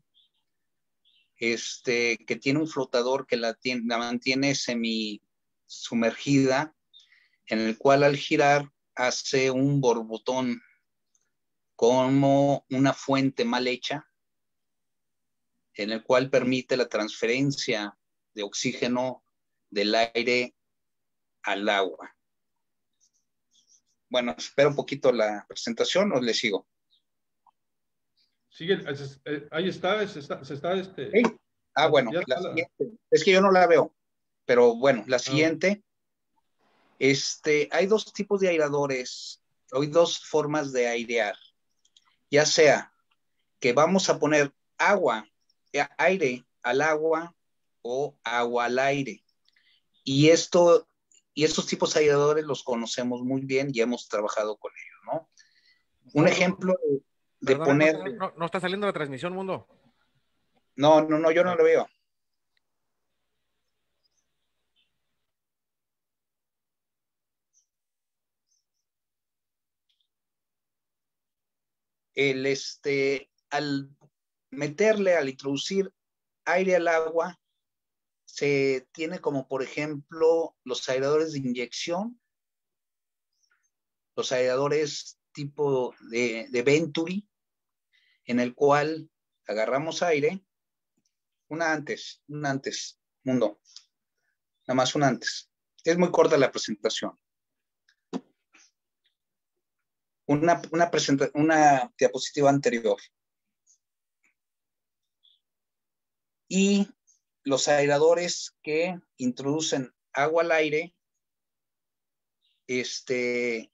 este, que tiene un flotador que la, tiene, la mantiene semi sumergida, en el cual al girar hace un borbotón como una fuente mal hecha, en el cual permite la transferencia de oxígeno del aire al agua. Bueno, espero un poquito la presentación o le sigo. Sigue, ahí está, se está, se está este. ¿Sí? Ah, bueno, la siguiente. Es que yo no la veo, pero bueno, la siguiente. Este, hay dos tipos de aireadores, hay dos formas de airear, ya sea que vamos a poner agua, aire al agua o agua al aire. Y esto, y estos tipos de aireadores los conocemos muy bien y hemos trabajado con ellos, ¿no? Un ejemplo de, de Perdona, poner... No está, no, no está saliendo la transmisión, Mundo. No, no, no, yo no lo veo. El, este, al meterle, al introducir aire al agua, se tiene como, por ejemplo, los aireadores de inyección, los aireadores tipo de, de Venturi, en el cual agarramos aire, una antes, una antes, Mundo, nada más una antes. Es muy corta la presentación. Una, una, presenta, una diapositiva anterior. Y los aireadores que introducen agua al aire, este,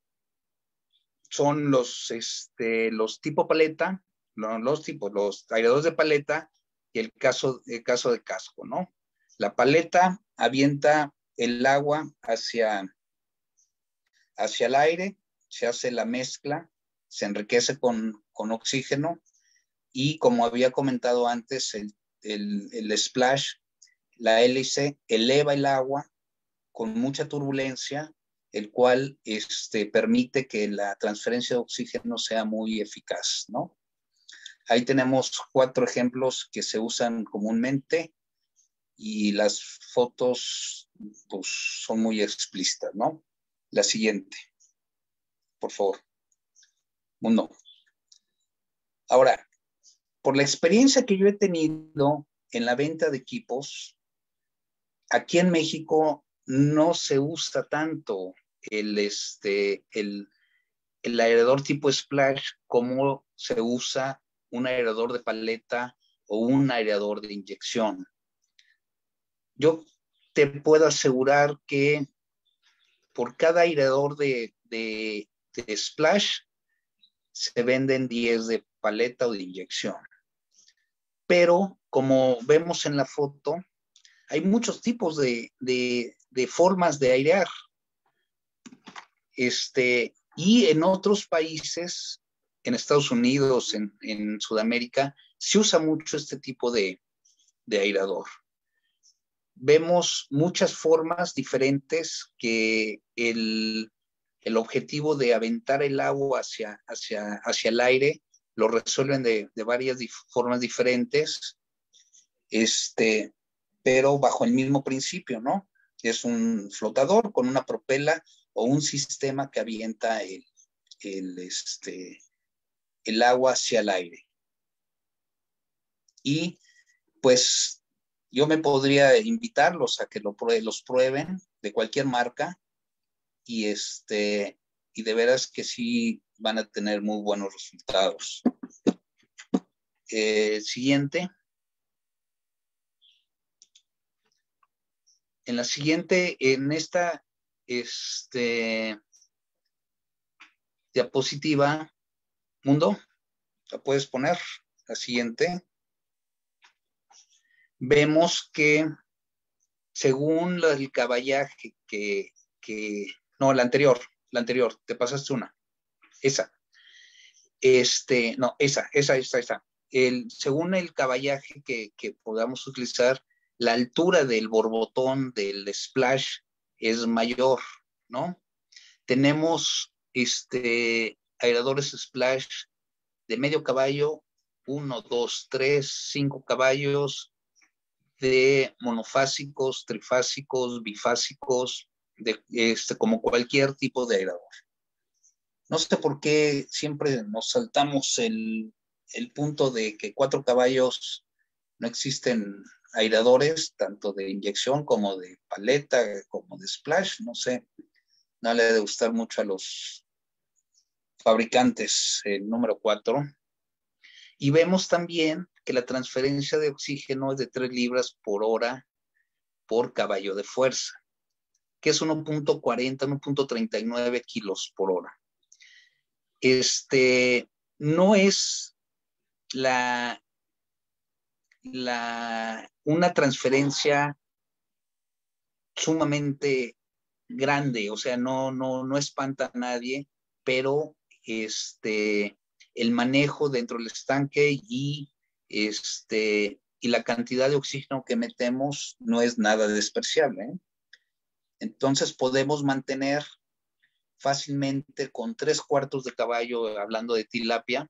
son los, este, los tipo paleta, no, los tipos, los aireadores de paleta y el caso, el caso de casco, ¿no? La paleta avienta el agua hacia, hacia el aire, se hace la mezcla, se enriquece con, con oxígeno y, como había comentado antes, el, el, el splash, la hélice eleva el agua con mucha turbulencia, el cual este, permite que la transferencia de oxígeno sea muy eficaz, ¿no? Ahí tenemos cuatro ejemplos que se usan comúnmente y las fotos pues, son muy explícitas, ¿no? La siguiente, por favor. Uno. Ahora, por la experiencia que yo he tenido en la venta de equipos, aquí en México no se usa tanto el, este, el, el aerador tipo splash como se usa un aerador de paleta o un aerador de inyección. Yo te puedo asegurar que por cada aerador de, de, de splash se venden diez de paleta o de inyección. Pero como vemos en la foto, hay muchos tipos de, de, de formas de airear. Este, y en otros países, en Estados Unidos, en, en Sudamérica, se usa mucho este tipo de, de airador. Vemos muchas formas diferentes que el, el objetivo de aventar el agua hacia, hacia, hacia el aire lo resuelven de, de varias dif formas diferentes, este, pero bajo el mismo principio, ¿no? Es un flotador con una propela o un sistema que avienta el, el, este, el agua hacia el aire. Y pues yo me podría invitarlos a que lo prue los prueben de cualquier marca y, este, y de veras que sí van a tener muy buenos resultados. Eh, siguiente. En la siguiente, en esta este, diapositiva, Mundo, la puedes poner, la siguiente. Vemos que según la, el caballaje que, que, no, la anterior, la anterior, te pasaste una, esa, este, no, esa, esa, esa, esa. El, según el caballaje que, que podamos utilizar, la altura del borbotón del splash es mayor, ¿no? Tenemos este, aeradores splash de medio caballo, uno, dos, tres, cinco caballos, de monofásicos, trifásicos, bifásicos, de, este, como cualquier tipo de aerador. No sé por qué siempre nos saltamos el, el punto de que cuatro caballos no existen airadores, tanto de inyección como de paleta, como de splash, no sé, no le debe gustar mucho a los fabricantes el número cuatro. Y vemos también que la transferencia de oxígeno es de tres libras por hora por caballo de fuerza, que es uno punto cuarenta, uno punto treinta y nueve kilos por hora. Este, no es la, la, una transferencia sumamente grande, o sea, no, no, no espanta a nadie, pero este, el manejo dentro del estanque y, este, y la cantidad de oxígeno que metemos no es nada despreciable, ¿eh? Entonces podemos mantener fácilmente con tres cuartos de caballo, hablando de tilapia,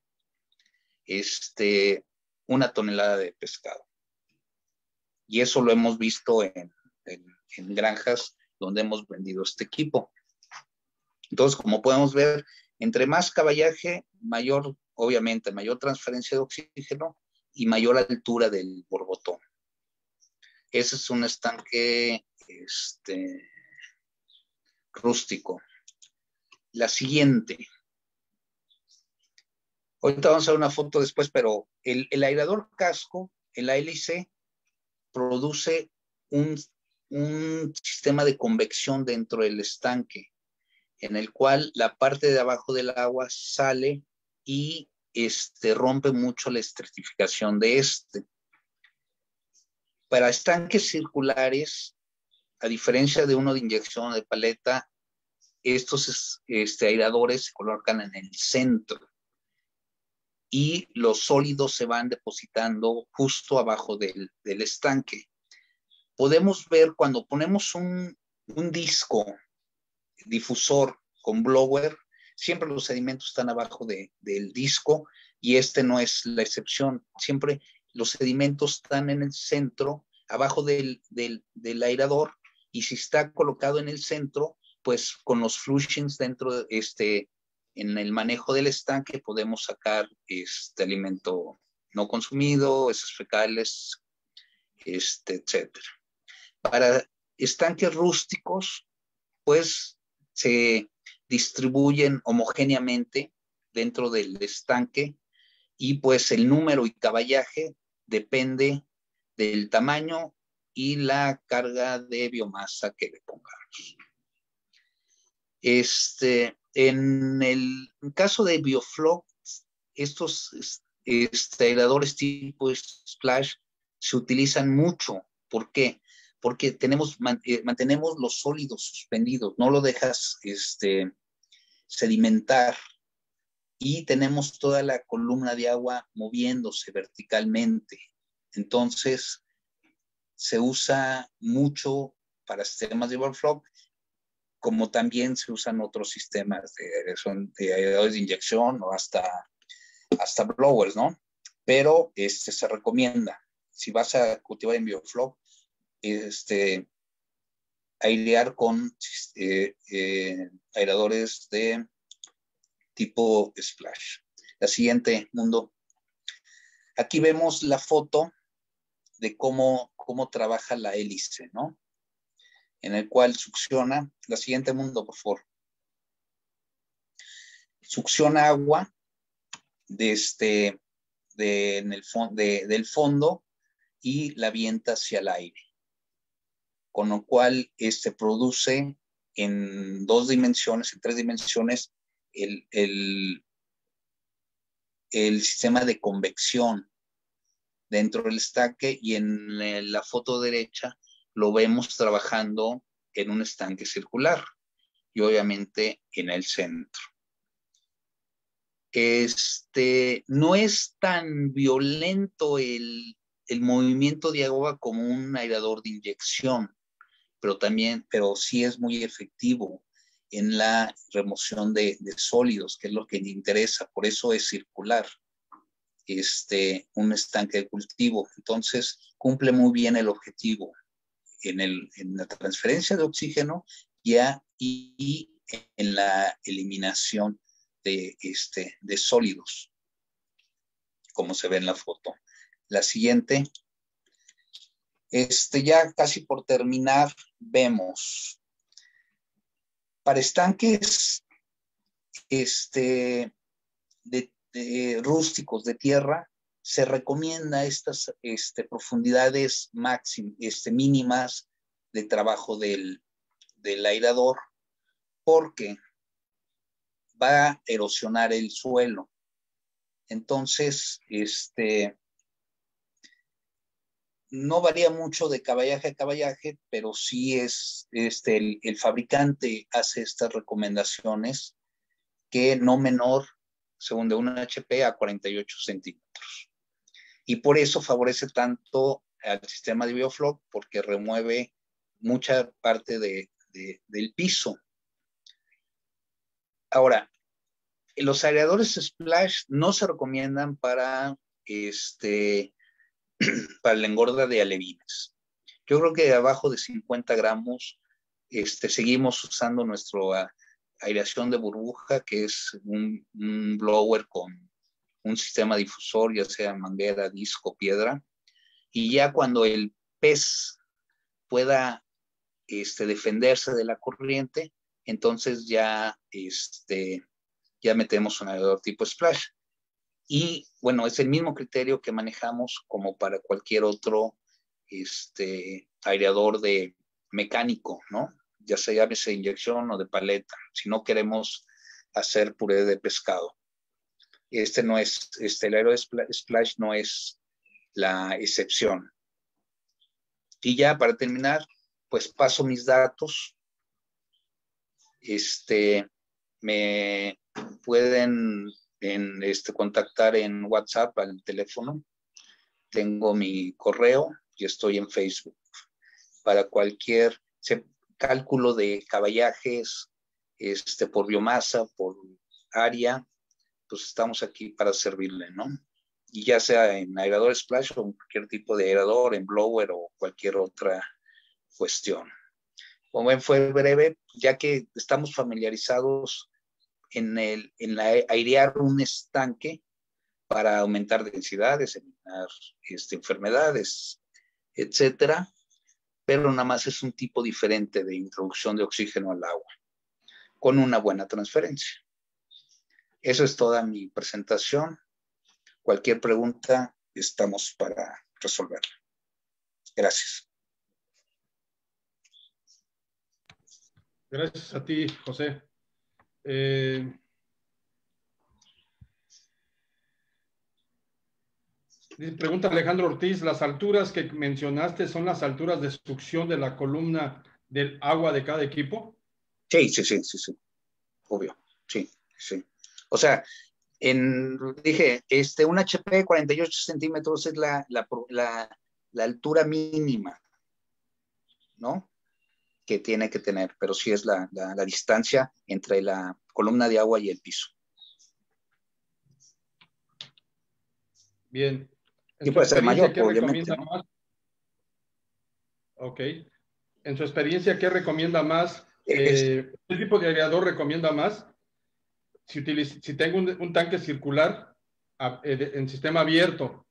este, una tonelada de pescado. Y eso lo hemos visto en, en, en granjas donde hemos vendido este equipo. Entonces, como podemos ver, entre más caballaje, mayor, obviamente, mayor transferencia de oxígeno y mayor altura del borbotón. Ese es un estanque este, rústico. La siguiente. Ahorita vamos a ver una foto después, pero el, el airador casco, el A L C, produce un, un sistema de convección dentro del estanque, en el cual la parte de abajo del agua sale y este, rompe mucho la estratificación de este. Para estanques circulares, a diferencia de uno de inyección de paleta, estos este, airadores se colocan en el centro y los sólidos se van depositando justo abajo del, del estanque. Podemos ver cuando ponemos un, un disco difusor con blower, siempre los sedimentos están abajo de, del disco y este no es la excepción. Siempre los sedimentos están en el centro, abajo del, del, del airador, y si está colocado en el centro, pues con los flushings dentro de este, en el manejo del estanque podemos sacar este alimento no consumido, heces fecales, este, etcétera. Para estanques rústicos, pues se distribuyen homogéneamente dentro del estanque y pues el número y caballaje depende del tamaño y la carga de biomasa que le pongamos. Este, en el caso de Biofloc, estos este, aeradores tipo splash se utilizan mucho. ¿Por qué? Porque tenemos, mantenemos los sólidos suspendidos, no lo dejas este, sedimentar y tenemos toda la columna de agua moviéndose verticalmente. Entonces, se usa mucho para sistemas de Biofloc, como también se usan otros sistemas de, son de aeradores de inyección o hasta, hasta blowers, ¿no? Pero este, se recomienda, si vas a cultivar en Biofloc, este, airear con eh, eh, aeradores de tipo splash. La siguiente, Mundo. Aquí vemos la foto de cómo, cómo trabaja la hélice, ¿no? En el cual succiona, la siguiente, Mundo, por favor. Succiona agua de este, de, en el de, del fondo y la avienta hacia el aire. Con lo cual este produce en dos dimensiones, en tres dimensiones, el, el, el sistema de convección dentro del estanque, y en la foto derecha lo vemos trabajando en un estanque circular y obviamente en el centro. Este, no es tan violento el, el movimiento de agua como un aerador de inyección, pero también, pero sí es muy efectivo en la remoción de, de sólidos, que es lo que le interesa, por eso es circular, este, un estanque de cultivo. Entonces, cumple muy bien el objetivo en, el, en la transferencia de oxígeno ya, y, y en la eliminación de, este, de sólidos, como se ve en la foto. La siguiente. Este, ya casi por terminar, vemos para estanques este, de, de rústicos de tierra, se recomienda estas este, profundidades máximas, este, mínimas de trabajo del, del airador, porque va a erosionar el suelo. Entonces, este, no varía mucho de caballaje a caballaje, pero sí es, este, el, el fabricante hace estas recomendaciones, que no menor, según de un H P, a cuarenta y ocho centímetros. Y por eso favorece tanto al sistema de Biofloc, porque remueve mucha parte de, de, del piso. Ahora, los aireadores splash no se recomiendan para este para la engorda de alevines. Yo creo que abajo de cincuenta gramos este, seguimos usando nuestra uh, aireación de burbuja, que es un, un blower con un sistema difusor, ya sea manguera, disco, piedra, y ya cuando el pez pueda este, defenderse de la corriente, entonces ya, este, ya metemos un aireador tipo splash. Y bueno, es el mismo criterio que manejamos como para cualquier otro este, aireador de mecánico, ¿no? Ya sea llámese de inyección o de paleta, si no queremos hacer puré de pescado. Este no es, este, el aireador splash no es la excepción. Y ya para terminar, pues paso mis datos. Este, me pueden en este, contactar en WhatsApp al teléfono. Tengo mi correo y estoy en Facebook. Para cualquier se, cálculo de caballajes, este, por biomasa, por área, pues estamos aquí para servirle, ¿no? Y ya sea en aerador splash o en cualquier tipo de aerador, en blower o cualquier otra cuestión. Como ven, fue breve, ya que estamos familiarizados en, el, en la, airear un estanque para aumentar densidades, eliminar este, enfermedades, etcétera, pero nada más es un tipo diferente de introducción de oxígeno al agua, con una buena transferencia. Eso es toda mi presentación. Cualquier pregunta, estamos para resolverla. Gracias. Gracias a ti, José. Eh, pregunta Alejandro Ortiz, ¿las alturas que mencionaste son las alturas de succión de la columna del agua de cada equipo? Sí, sí, sí, sí, sí. Obvio, sí, sí. O sea, en, dije, este, un H P de cuarenta y ocho centímetros es la, la, la, la altura mínima, ¿no? Que tiene que tener, pero sí es la, la, la distancia entre la columna de agua y el piso. Bien. Y puede ser mayor, ¿qué obviamente, recomienda ¿no? más? Ok. En su experiencia, ¿qué recomienda más? Eh, ¿Qué tipo de aireador recomienda más? Si, utilizo, si tengo un, un tanque circular a, eh, en sistema abierto.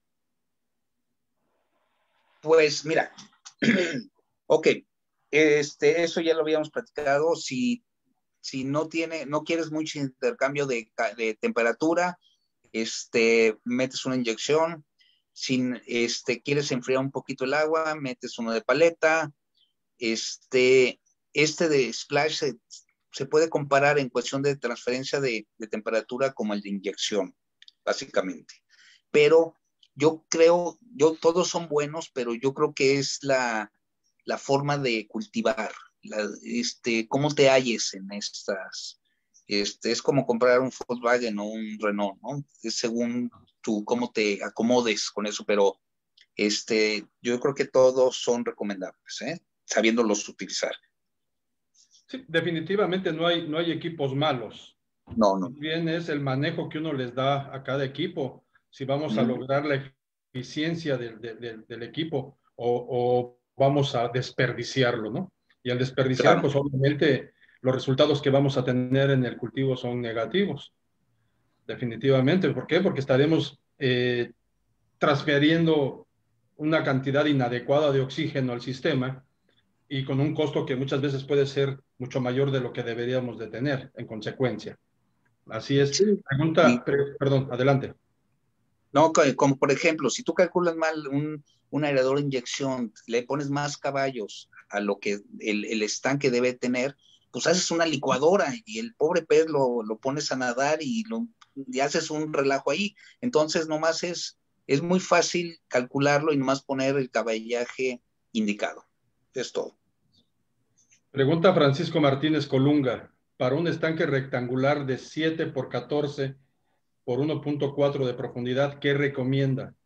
Pues mira, ok, este, eso ya lo habíamos platicado. Si, si no tiene, no quieres mucho intercambio de, de temperatura, este, metes una inyección. Si este, quieres enfriar un poquito el agua, metes uno de paleta. Este, este de splash se, se puede comparar en cuestión de transferencia de, de temperatura como el de inyección, básicamente. Pero yo creo, yo todos son buenos, pero yo creo que es la, la forma de cultivar, la, este, cómo te halles en estas. Este, es como comprar un Volkswagen o un Renault, ¿no? Es según tú cómo te acomodes con eso, pero este, yo creo que todos son recomendables, ¿eh? Sabiéndolos utilizar. Sí, definitivamente no hay, no hay equipos malos. No, no. Bien es el manejo que uno les da a cada equipo, si vamos a lograr la eficiencia del, del, del equipo o, o vamos a desperdiciarlo, ¿no? Y al desperdiciar, claro, pues obviamente los resultados que vamos a tener en el cultivo son negativos. Definitivamente. ¿Por qué? Porque estaremos eh, transfiriendo una cantidad inadecuada de oxígeno al sistema y con un costo que muchas veces puede ser mucho mayor de lo que deberíamos de tener en consecuencia. Así es. Sí. Pregunta, Y, pre, perdón, adelante. No, como por ejemplo, si tú calculas mal un, un aireador de inyección, le pones más caballos a lo que el, el estanque debe tener, pues haces una licuadora y el pobre pez lo, lo pones a nadar y, lo, y haces un relajo ahí. Entonces, nomás es, es muy fácil calcularlo y nomás poner el caballaje indicado. Es todo. Pregunta Francisco Martínez Colunga. Para un estanque rectangular de siete por catorce por uno punto cuatro de profundidad, ¿qué recomienda?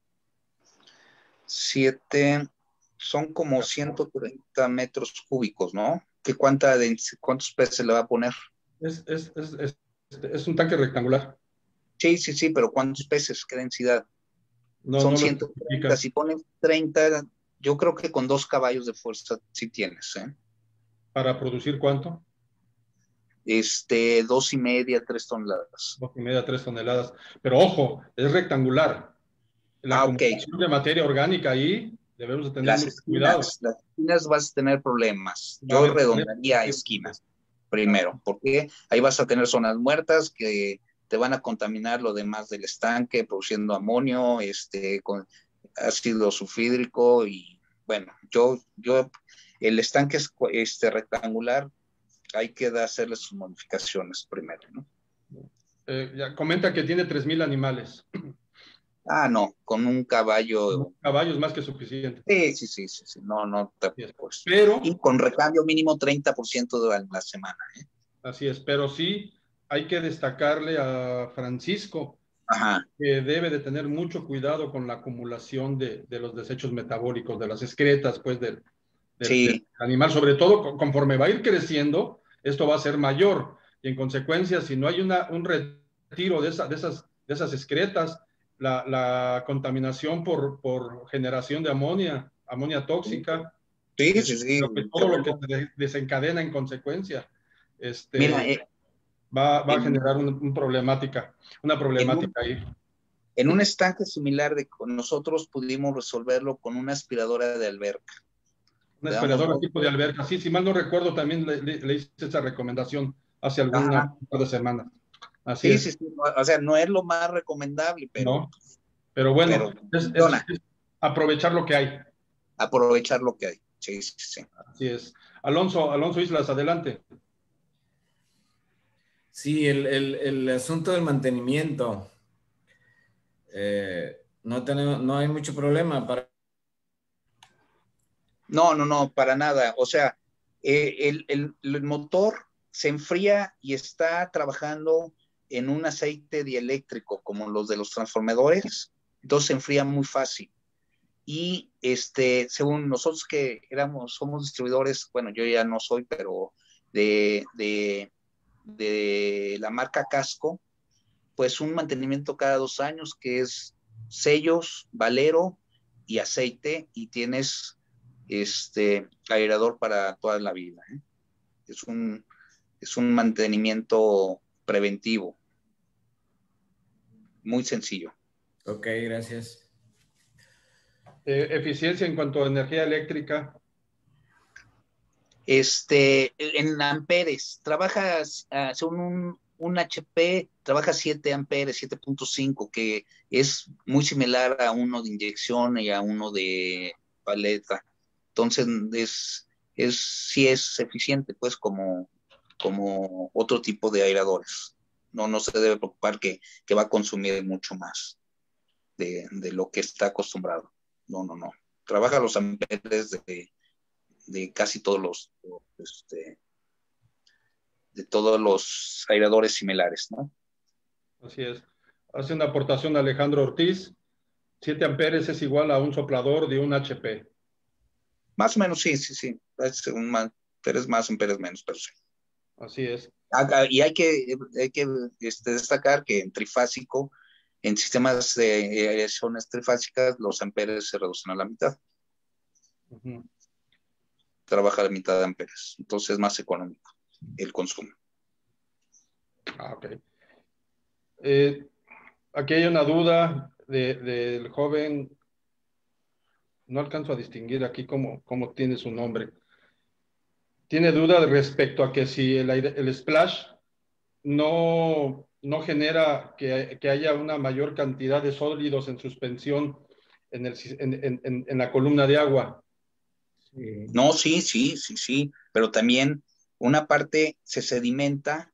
siete, son como ciento treinta metros cúbicos, ¿no? ¿Qué cuánta de, ¿Cuántos peces le va a poner? Es, es, es, es, es un tanque rectangular. Sí, sí, sí, pero ¿cuántos peces? ¿Qué densidad? No, son no ciento treinta, si pones treinta, yo creo que con dos caballos de fuerza sí tienes, ¿eh? ¿Para producir cuánto? Este, dos y media, tres toneladas. Dos y media, tres toneladas. Pero ojo, es rectangular. La ah, acumulación ok. de materia orgánica ahí debemos de tener las mucho esquinas, cuidado. Las esquinas vas a tener problemas. Yo redondaría esquinas primero, porque ahí vas a tener zonas muertas que te van a contaminar lo demás del estanque, produciendo amonio, este, con ácido sulfídrico y bueno, yo, yo, el estanque es este, rectangular, hay que hacerle sus modificaciones primero, ¿no? Eh, ya comenta que tiene tres mil animales. Ah, no, con un caballo. Un caballo es más que suficiente. Sí, sí, sí, sí, sí. no, no te pues. Pero, y con recambio mínimo treinta por ciento de la semana, ¿eh? Así es, pero sí hay que destacarle a Francisco Ajá. que debe de tener mucho cuidado con la acumulación de, de los desechos metabólicos, de las excretas, pues, del, del, sí. del animal. Sobre todo, conforme va a ir creciendo, esto va a ser mayor. Y en consecuencia, si no hay una, un retiro de, esa, de, esas, de esas excretas, la, la contaminación por, por generación de amonia, amonia tóxica, Sí, sí, sí. Pero que todo lo que se desencadena en consecuencia este, Mira, eh, va, va a en, generar un, un problemática, una problemática en un, ahí. En un estanque similar de nosotros pudimos resolverlo con una aspiradora de alberca. Un Le damos aspirador dos. tipo de alberca. Sí, si mal no recuerdo, también le, le, le hice esa recomendación hace algunas par de semanas. Así Sí, es. sí, sí. O sea, no es lo más recomendable, pero, no, pero bueno, pero es, es, es aprovechar lo que hay. Aprovechar lo que hay. Sí, sí, sí. Así es. Alonso, Alonso Islas, adelante. Sí, el, el, el asunto del mantenimiento. Eh, no, tenemos, no hay mucho problema para... No, no, no, para nada. O sea, eh, el, el, el motor se enfría y está trabajando en un aceite dieléctrico, como los de los transformadores, entonces se enfría muy fácil. Y este, según nosotros que éramos, somos distribuidores, bueno, yo ya no soy, pero de, de, de la marca Casco, pues un mantenimiento cada dos años que es sellos, valero y aceite, y tienes este aerador para toda la vida. ¿eh? Es un, es un mantenimiento preventivo, muy sencillo. Ok, gracias. Eh, eficiencia en cuanto a energía eléctrica. Este, en amperes, trabajas, uh, son un, un H P, trabaja siete amperes, siete punto cinco, que es muy similar a uno de inyección y a uno de paleta. Entonces, es, es, sí es eficiente, pues, como, como otro tipo de airadores. No, no se debe preocupar que, que va a consumir mucho más de, de lo que está acostumbrado. No, no, no. Trabaja los amperes de de casi todos los, este, de todos los airadores similares, ¿no? Así es. Hace una aportación Alejandro Ortiz. siete amperes es igual a un soplador de un H P. Más o menos, sí, sí, sí. Es un amperes más, amperes menos, pero sí. Así es. Y hay que, hay que este, destacar que en trifásico, en sistemas de aireaciones trifásicas, los amperes se reducen a la mitad. Uh-huh. Trabaja a la mitad de amperes. Entonces es más económico el consumo. Ah, ok. Eh, aquí hay una duda de, del joven, no alcanzo a distinguir aquí cómo, cómo tiene su nombre. Tiene duda respecto a que si el, el splash no, no genera que, que haya una mayor cantidad de sólidos en suspensión en, el, en, en, en la columna de agua. Sí. No, sí, sí, sí, sí, pero también una parte se sedimenta,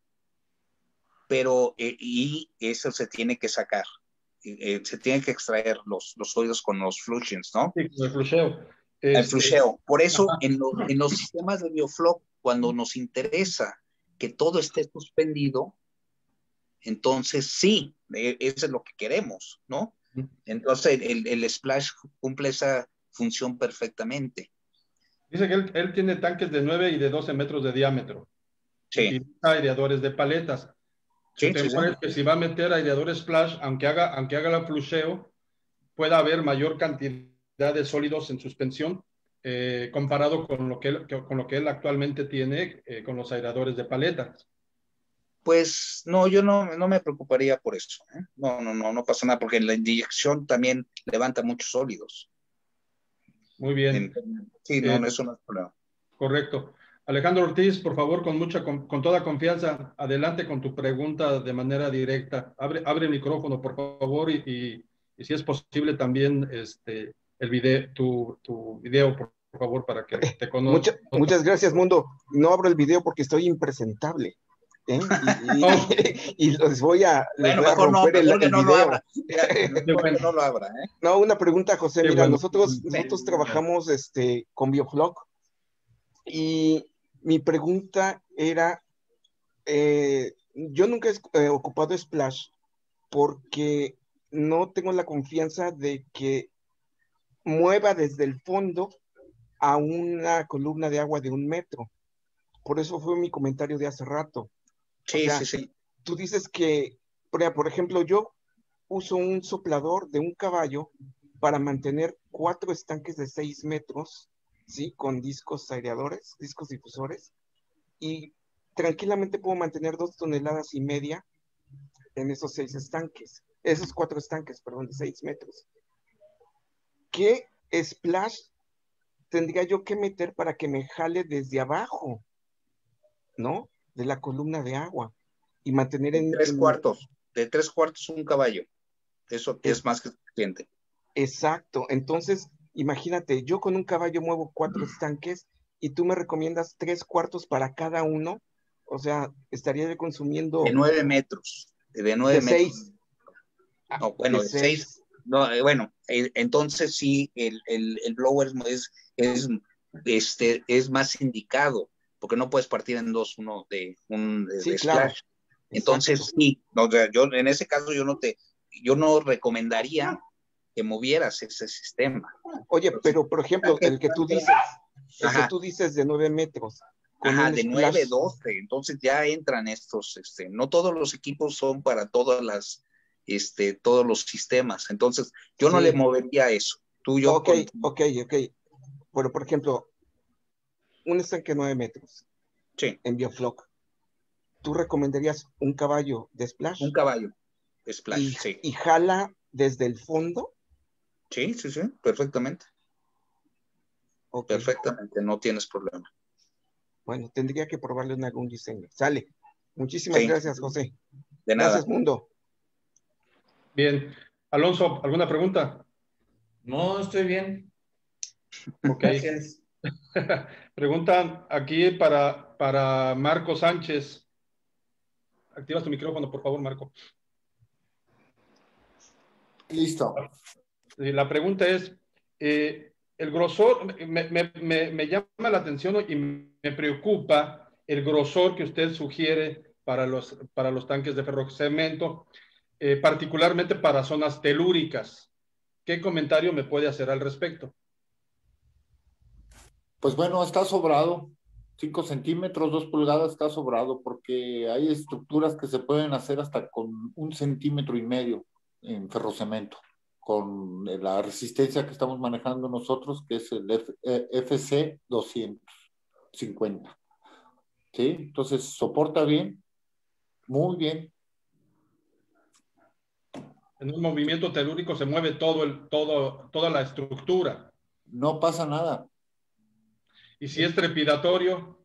pero eh, y eso se tiene que sacar, eh, se tiene que extraer los, los sólidos con los fluxions, ¿no? Sí, con el flusheo. El este... flusheo. Por eso en, lo, en los sistemas de biofloc, cuando nos interesa que todo esté suspendido, entonces sí, eh, eso es lo que queremos, ¿no? Entonces el, el splash cumple esa función perfectamente. Dice que él, él tiene tanques de nueve y de doce metros de diámetro. Sí. Y aireadores de paletas. Su sí, temor sí, sí. es que si va a meter aireadores splash, aunque haga, aunque haga la flusheo, pueda haber mayor cantidad de sólidos en suspensión eh, comparado con lo, que él, con lo que él actualmente tiene eh, con los aireadores de paletas. Pues no, yo no, no me preocuparía por eso. ¿eh? No, no, no, no pasa nada, porque la inyección también levanta muchos sólidos. Muy bien. Sí, no, eh, eso no es problema. Correcto. Alejandro Ortiz, por favor, con mucha, con, con toda confianza, adelante con tu pregunta de manera directa. Abre, abre el micrófono, por favor, y, y, y si es posible también este, el video, tu, tu video, por, por favor, para que te conozca. Mucha, muchas gracias, Mundo. No abro el video porque estoy impresentable. ¿eh? Y, y, oh. y, y los voy a, les bueno, voy a romper no, el, el no video. Lo abra. Ya, mejor no lo abra, ¿eh? No, una pregunta, José. Qué Mira, bueno. nosotros, nosotros trabajamos este, con Biofloc y mi pregunta era, eh, yo nunca he eh, ocupado Splash porque no tengo la confianza de que mueva desde el fondo a una columna de agua de un metro. Por eso fue mi comentario de hace rato. Sí, o sea, sí, sí. Tú dices que, por ejemplo, yo uso un soplador de un caballo para mantener cuatro estanques de seis metros ¿sí? Con discos aireadores, discos difusores, y tranquilamente puedo mantener dos toneladas y media en esos seis estanques, esos cuatro estanques, perdón, de seis metros. ¿Qué splash tendría yo que meter para que me jale desde abajo, ¿no? De la columna de agua y mantener De en... tres en... cuartos, de tres cuartos un caballo. Eso es, es más que suficiente. Exacto. Entonces, imagínate, yo con un caballo muevo cuatro estanques y tú me recomiendas tres cuartos para cada uno. O sea, estaría yo consumiendo... De nueve metros. De nueve de metros. seis. No, bueno, de, de seis. seis. No, eh, bueno, eh, entonces sí, el, el, el blower es, es, este, es más indicado, porque no puedes partir en dos, uno de un de, sí, de claro. splash. Entonces, exacto. Sí, no, o sea, yo en ese caso yo no te, yo no recomendaría que movieras ese sistema. Oye, pero por ejemplo, el que tú dices, el Ajá. que tú dices de nueve metros. Con Ajá, un de splash... nueve, doce, entonces ya entran estos, este, no todos los equipos son para todas las, este, todos los sistemas, entonces yo sí. no le movería eso. Tú, yo. Ok, con... ok, ok. Bueno, por ejemplo, un estanque nueve metros. Sí. En Biofloc. ¿Tú recomendarías un caballo de splash? Un caballo de splash, y, sí. ¿Y jala desde el fondo? Sí, sí, sí, perfectamente. Okay. Perfectamente, no tienes problema. Bueno, tendría que probarlo en algún diseño. Sale. Muchísimas sí. gracias, José. De nada. Gracias, Mundo. Bien. Alonso, ¿alguna pregunta? No, estoy bien. Ok. Gracias. Pregunta aquí para, para Marco Sánchez. Activas tu micrófono, por favor, Marco. Listo. La pregunta es, eh, el grosor, me, me, me, me llama la atención y me preocupa el grosor que usted sugiere para los, para los tanques de ferrocemento, eh, particularmente para zonas telúricas. ¿Qué comentario me puede hacer al respecto? Pues bueno, está sobrado. cinco centímetros, dos pulgadas está sobrado, porque hay estructuras que se pueden hacer hasta con un centímetro y medio en ferrocemento, con la resistencia que estamos manejando nosotros, que es el F C doscientos cincuenta. ¿Sí? Entonces, soporta bien, muy bien. En un movimiento telúrico se mueve todo el, todo, toda la estructura. No pasa nada. ¿Y si es trepidatorio?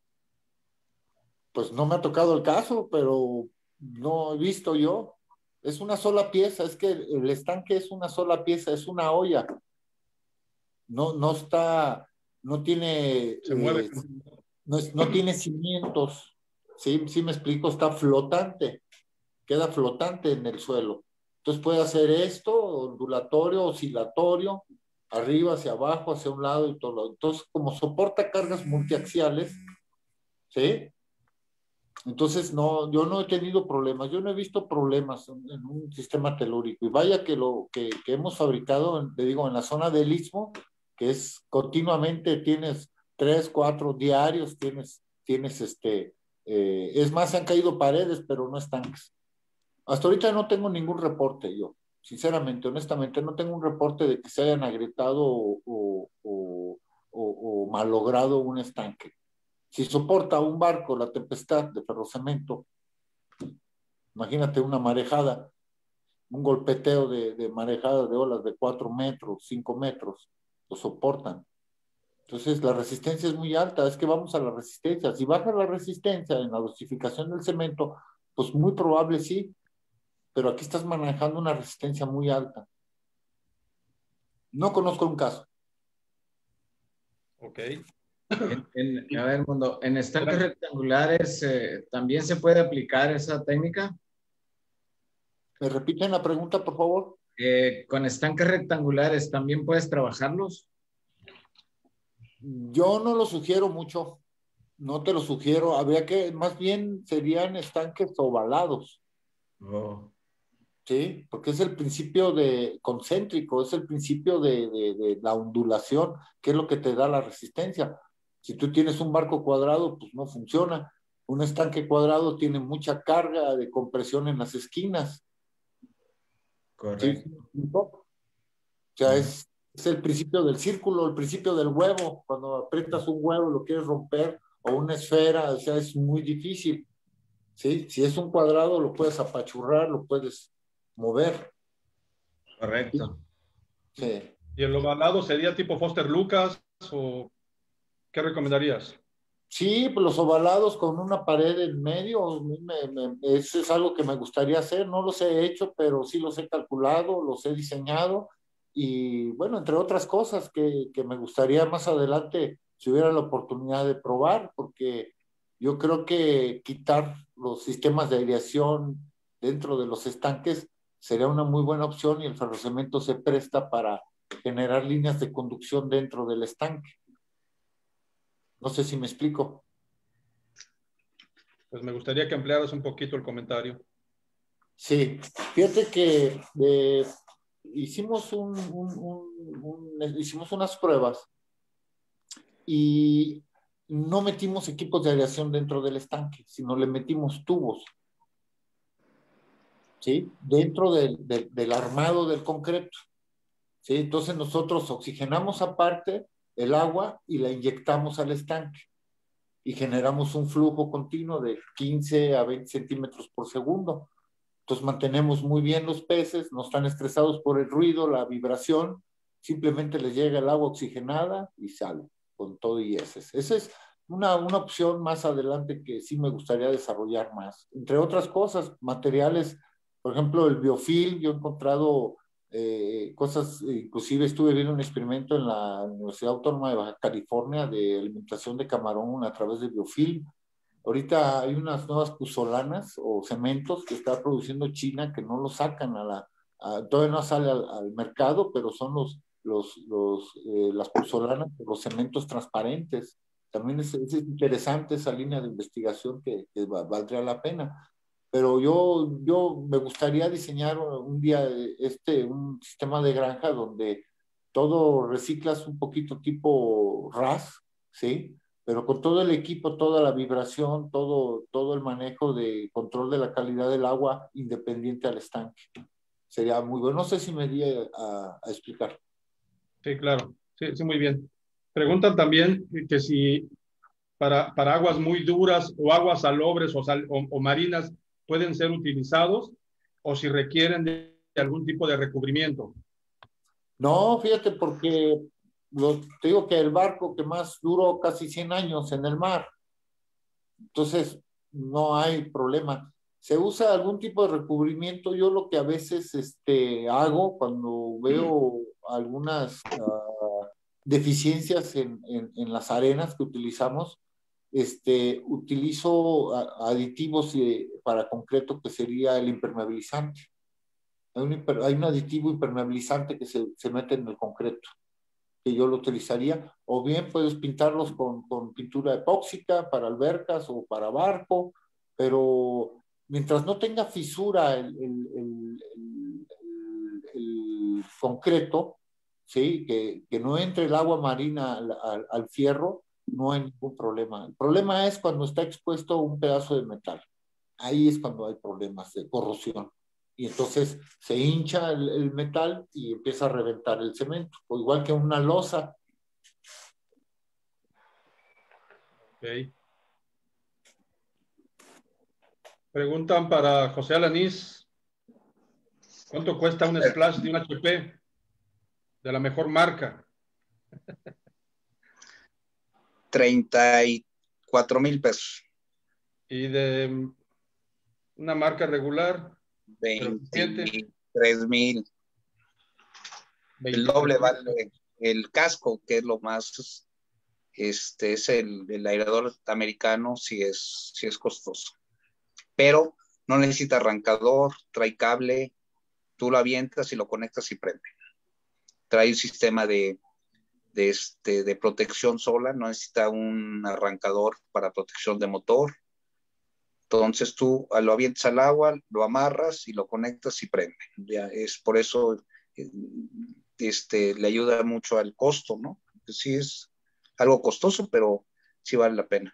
Pues no me ha tocado el caso, pero no he visto yo. Es una sola pieza, es que el estanque es una sola pieza, es una olla. No, no está, no tiene, se mueve. Eh, no, es, no tiene cimientos. ¿Sí? Sí me explico, está flotante, queda flotante en el suelo. Entonces puede hacer esto, ondulatorio, oscilatorio, arriba, hacia abajo, hacia un lado y todo. Entonces, como soporta cargas multiaxiales, ¿sí? Entonces, no, yo no he tenido problemas, yo no he visto problemas en, en un sistema telúrico. Y vaya que lo que, que hemos fabricado, te digo, en la zona del Istmo, que es continuamente, tienes tres, cuatro diarios, tienes, tienes este, eh, es más, se han caído paredes, pero no estanques. Hasta ahorita no tengo ningún reporte yo, sinceramente, honestamente, no tengo un reporte de que se hayan agrietado o, o, o, o, o malogrado un estanque. Si soporta un barco la tempestad de ferrocemento, imagínate una marejada, un golpeteo de, de marejada de olas de cuatro metros, cinco metros, lo soportan. Entonces la resistencia es muy alta, es que vamos a la resistencia. Si baja la resistencia en la dosificación del cemento, pues muy probable sí, pero aquí estás manejando una resistencia muy alta. No conozco un caso. Ok. En, en, a ver, Mundo, en estanques rectangulares eh, ¿también se puede aplicar esa técnica? ¿Me repiten la pregunta, por favor? Eh, con estanques rectangulares ¿también puedes trabajarlos? Yo no lo sugiero mucho. No te lo sugiero. Habría que, más bien serían estanques ovalados. Oh. Sí, porque es el principio de concéntrico, es el principio de, de, de la ondulación, que es lo que te da la resistencia. Si tú tienes un barco cuadrado, pues no funciona. Un estanque cuadrado tiene mucha carga de compresión en las esquinas. Correcto. ¿Sí? O sea, es, Es el principio del círculo, el principio del huevo. Cuando aprietas un huevo, lo quieres romper, o una esfera, o sea, es muy difícil. ¿Sí? Si es un cuadrado, lo puedes apachurrar, lo puedes mover. Correcto. Sí. ¿Y el ovalado sería tipo Foster Lucas o qué recomendarías? Sí, pues los ovalados con una pared en medio, me, me, eso es algo que me gustaría hacer. No los he hecho, pero sí los he calculado, los he diseñado. Y bueno, entre otras cosas que, que me gustaría más adelante, si hubiera la oportunidad de probar, porque yo creo que quitar los sistemas de aireación dentro de los estanques sería una muy buena opción y el ferrocemento se presta para generar líneas de conducción dentro del estanque. No sé si me explico. Pues me gustaría que ampliaras un poquito el comentario. Sí, fíjate que eh, hicimos, un, un, un, un, hicimos unas pruebas y no metimos equipos de aireación dentro del estanque, sino le metimos tubos, ¿sí? Dentro del, del, del armado del concreto, ¿sí? Entonces nosotros oxigenamos aparte el agua y la inyectamos al estanque y generamos un flujo continuo de quince a veinte centímetros por segundo. Entonces mantenemos muy bien los peces, no están estresados por el ruido, la vibración, simplemente les llega el agua oxigenada y sale con todo y heces. Esa es una, una opción más adelante que sí me gustaría desarrollar más. Entre otras cosas, materiales, por ejemplo, el biofilm, yo he encontrado eh, cosas, inclusive estuve viendo un experimento en la Universidad Autónoma de Baja California de alimentación de camarón a través de biofilm. Ahorita hay unas nuevas puzolanas o cementos que está produciendo China que no lo sacan a la, a, todavía no sale al, al mercado, pero son los, los, los eh, las puzolanas, los cementos transparentes. También es, es interesante esa línea de investigación que, que valdría la pena. Pero yo, yo me gustaría diseñar un día este, un sistema de granja donde todo reciclas un poquito tipo R A S, ¿sí? Pero con todo el equipo, toda la vibración, todo, todo el manejo de control de la calidad del agua independiente al estanque. Sería muy bueno. No sé si me di a, a, a explicar. Sí, claro. Sí, sí, muy bien. Preguntan también que si para, para aguas muy duras o aguas salobres o, sal, o, o marinas pueden ser utilizados o si requieren de algún tipo de recubrimiento. No, fíjate, porque lo, te digo que el barco que más duró casi cien años en el mar, entonces no hay problema. ¿Se usa algún tipo de recubrimiento? Yo lo que a veces este, hago cuando veo algunas uh, deficiencias en, en, en, las arenas que utilizamos, este, utilizo aditivos para concreto que sería el impermeabilizante. Hay un, hay un aditivo impermeabilizante que se, se mete en el concreto, que yo lo utilizaría, o bien puedes pintarlos con, con pintura epóxica para albercas o para barco, pero mientras no tenga fisura el, el, el, el, el concreto, ¿sí? que, que no entre el agua marina al, al, al fierro, no hay ningún problema. El problema es cuando está expuesto un pedazo de metal. Ahí es cuando hay problemas de corrosión. Y entonces se hincha el, el metal y empieza a reventar el cemento, o igual que una losa. Okay. Preguntan para José Alanís, ¿cuánto cuesta un splash de un H P de la mejor marca? treinta y cuatro mil pesos. Y de una marca regular, veintitrés mil. El doble vale el casco, que es lo más, este es el, el aireador americano, si es, si es costoso. Pero no necesita arrancador, trae cable, tú lo avientas y lo conectas y prende. Trae un sistema de, de, este, de protección sola, no necesita un arrancador para protección de motor. Entonces tú lo avientas al agua, lo amarras y lo conectas y prende. Ya es por eso este, le ayuda mucho al costo, ¿no? Pues sí es algo costoso, pero sí vale la pena.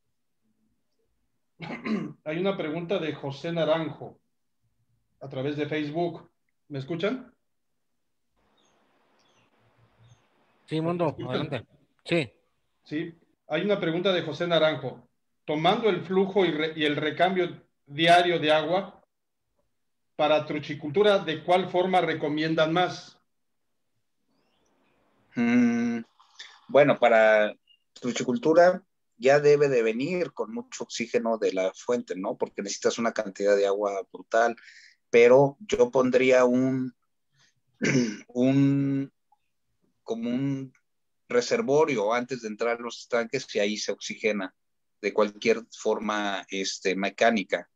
Hay una pregunta de José Naranjo a través de Facebook. ¿Me escuchan? Sí, Mundo, adelante. Sí. Sí, hay una pregunta de José Naranjo. Tomando el flujo y, re, y el recambio diario de agua, para truchicultura, ¿de cuál forma recomiendan más? Mm, bueno, para truchicultura ya debe de venir con mucho oxígeno de la fuente, ¿no? Porque necesitas una cantidad de agua brutal, pero yo pondría un, un como un reservorio antes de entrar a los estanques y ahí se oxigena de cualquier forma este, mecánica.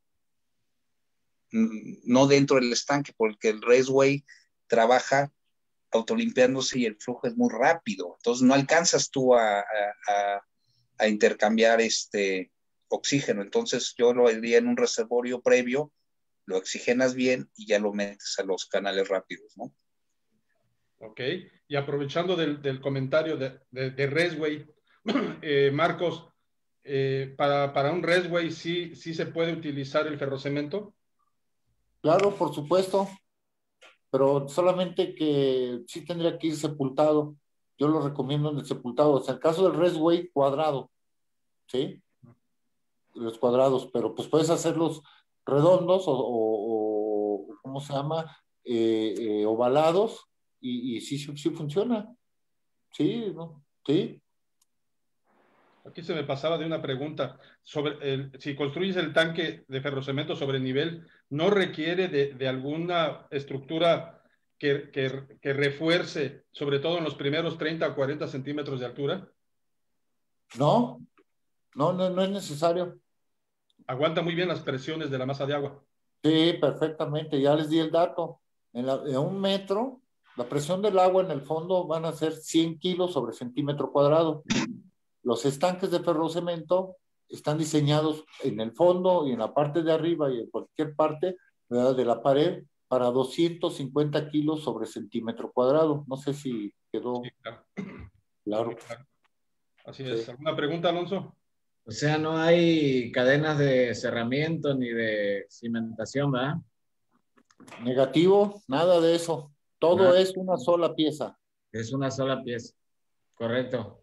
No dentro del estanque, porque el raceway trabaja autolimpiándose y el flujo es muy rápido. Entonces no alcanzas tú a, a, a intercambiar este oxígeno. Entonces yo lo haría en un reservorio previo, lo oxigenas bien y ya lo metes a los canales rápidos, ¿no? Ok, y aprovechando del, del comentario de, de, de raceway, eh, Marcos, eh, para, para un raceway sí, sí se puede utilizar el ferrocemento. Claro, por supuesto, pero solamente que sí tendría que ir sepultado. Yo lo recomiendo en el sepultado. O sea, el caso del raceway cuadrado, ¿sí? Los cuadrados, pero pues puedes hacerlos redondos o, o, o ¿cómo se llama? Eh, eh, ovalados y, y sí, sí, sí funciona. Sí, ¿no? Sí. Aquí se me pasaba de una pregunta sobre el, si construyes el tanque de ferrocemento sobre nivel, ¿no requiere de, de alguna estructura que, que, que refuerce, sobre todo en los primeros treinta o cuarenta centímetros de altura? No, no, no, no es necesario. Aguanta muy bien las presiones de la masa de agua. Sí, perfectamente, ya les di el dato. En, la, en un metro, la presión del agua en el fondo van a ser cien kilos sobre centímetro cuadrado. Los estanques de ferrocemento están diseñados en el fondo y en la parte de arriba y en cualquier parte, ¿verdad?, de la pared para doscientos cincuenta kilos sobre centímetro cuadrado. No sé si quedó Sí, claro. claro. Claro. Así Sí. es. ¿Alguna pregunta, Alonso? O sea, no hay cadenas de cerramiento ni de cimentación, ¿verdad? Negativo, nada de eso. Todo Nada. es una sola pieza. Es una sola pieza. Correcto.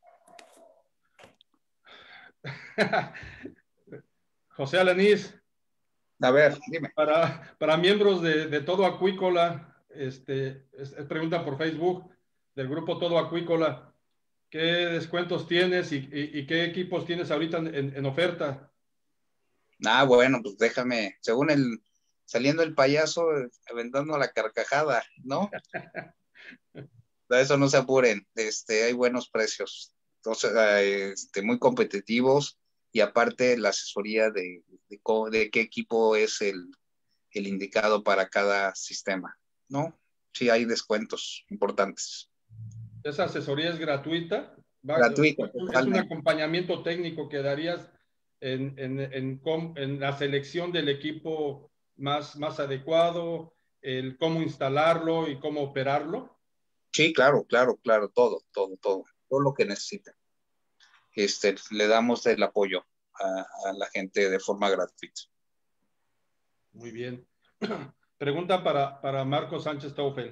José Alanís, A ver, dime. para, para miembros de, de Todo Acuícola, este, es, es pregunta por Facebook del grupo Todo Acuícola, ¿qué descuentos tienes y, y, y qué equipos tienes ahorita en, en oferta? Ah, bueno, pues déjame, según el, saliendo el payaso, aventando la carcajada, ¿no? De eso no se apuren, este, hay buenos precios, entonces, este, muy competitivos y aparte la asesoría de, de, de qué equipo es el, el indicado para cada sistema, ¿no? Sí, hay descuentos importantes. Esa asesoría es gratuita. Va, Gratuita, es un totalmente. acompañamiento técnico que darías en, en, en, en la selección del equipo más, más adecuado, el cómo instalarlo y cómo operarlo. Sí, claro, claro, claro, todo, todo, todo, todo lo que necesita. Este, le damos el apoyo a, a la gente de forma gratuita. Muy bien. Pregunta para, para Marco Sánchez Taufel.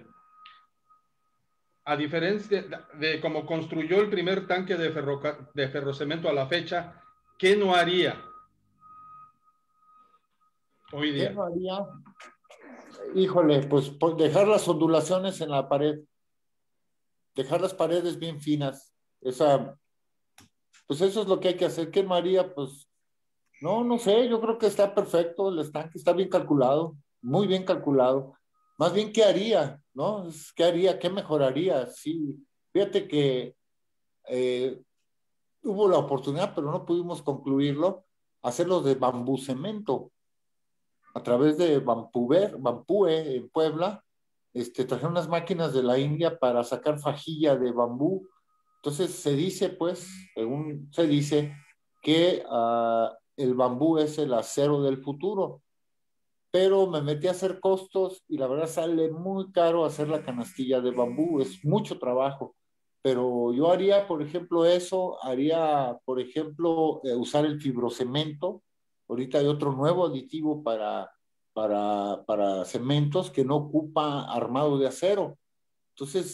A diferencia de, de cómo construyó el primer tanque de, ferro, de ferrocemento a la fecha, ¿qué no haría hoy ¿Qué día? no haría? Híjole, pues, pues dejar las ondulaciones en la pared, dejar las paredes bien finas. Esa, pues eso es lo que hay que hacer. ¿Qué no haría? Pues no, no sé, yo creo que está perfecto, el estanque está bien calculado, muy bien calculado. Más bien, ¿qué haría? ¿No? ¿Qué haría? ¿Qué mejoraría? Sí, fíjate que eh, hubo la oportunidad, pero no pudimos concluirlo, hacerlo de bambú cemento a través de Vancouver, Vampue, en Puebla. Este, trajeron unas máquinas de la India para sacar fajilla de bambú. Entonces se dice, pues, según se dice, que uh, el bambú es el acero del futuro. Pero me metí a hacer costos y la verdad sale muy caro hacer la canastilla de bambú, es mucho trabajo. Pero yo haría, por ejemplo, eso, haría, por ejemplo, eh, usar el fibrocemento. Ahorita hay otro nuevo aditivo para, para, para cementos que no ocupa armado de acero. Entonces,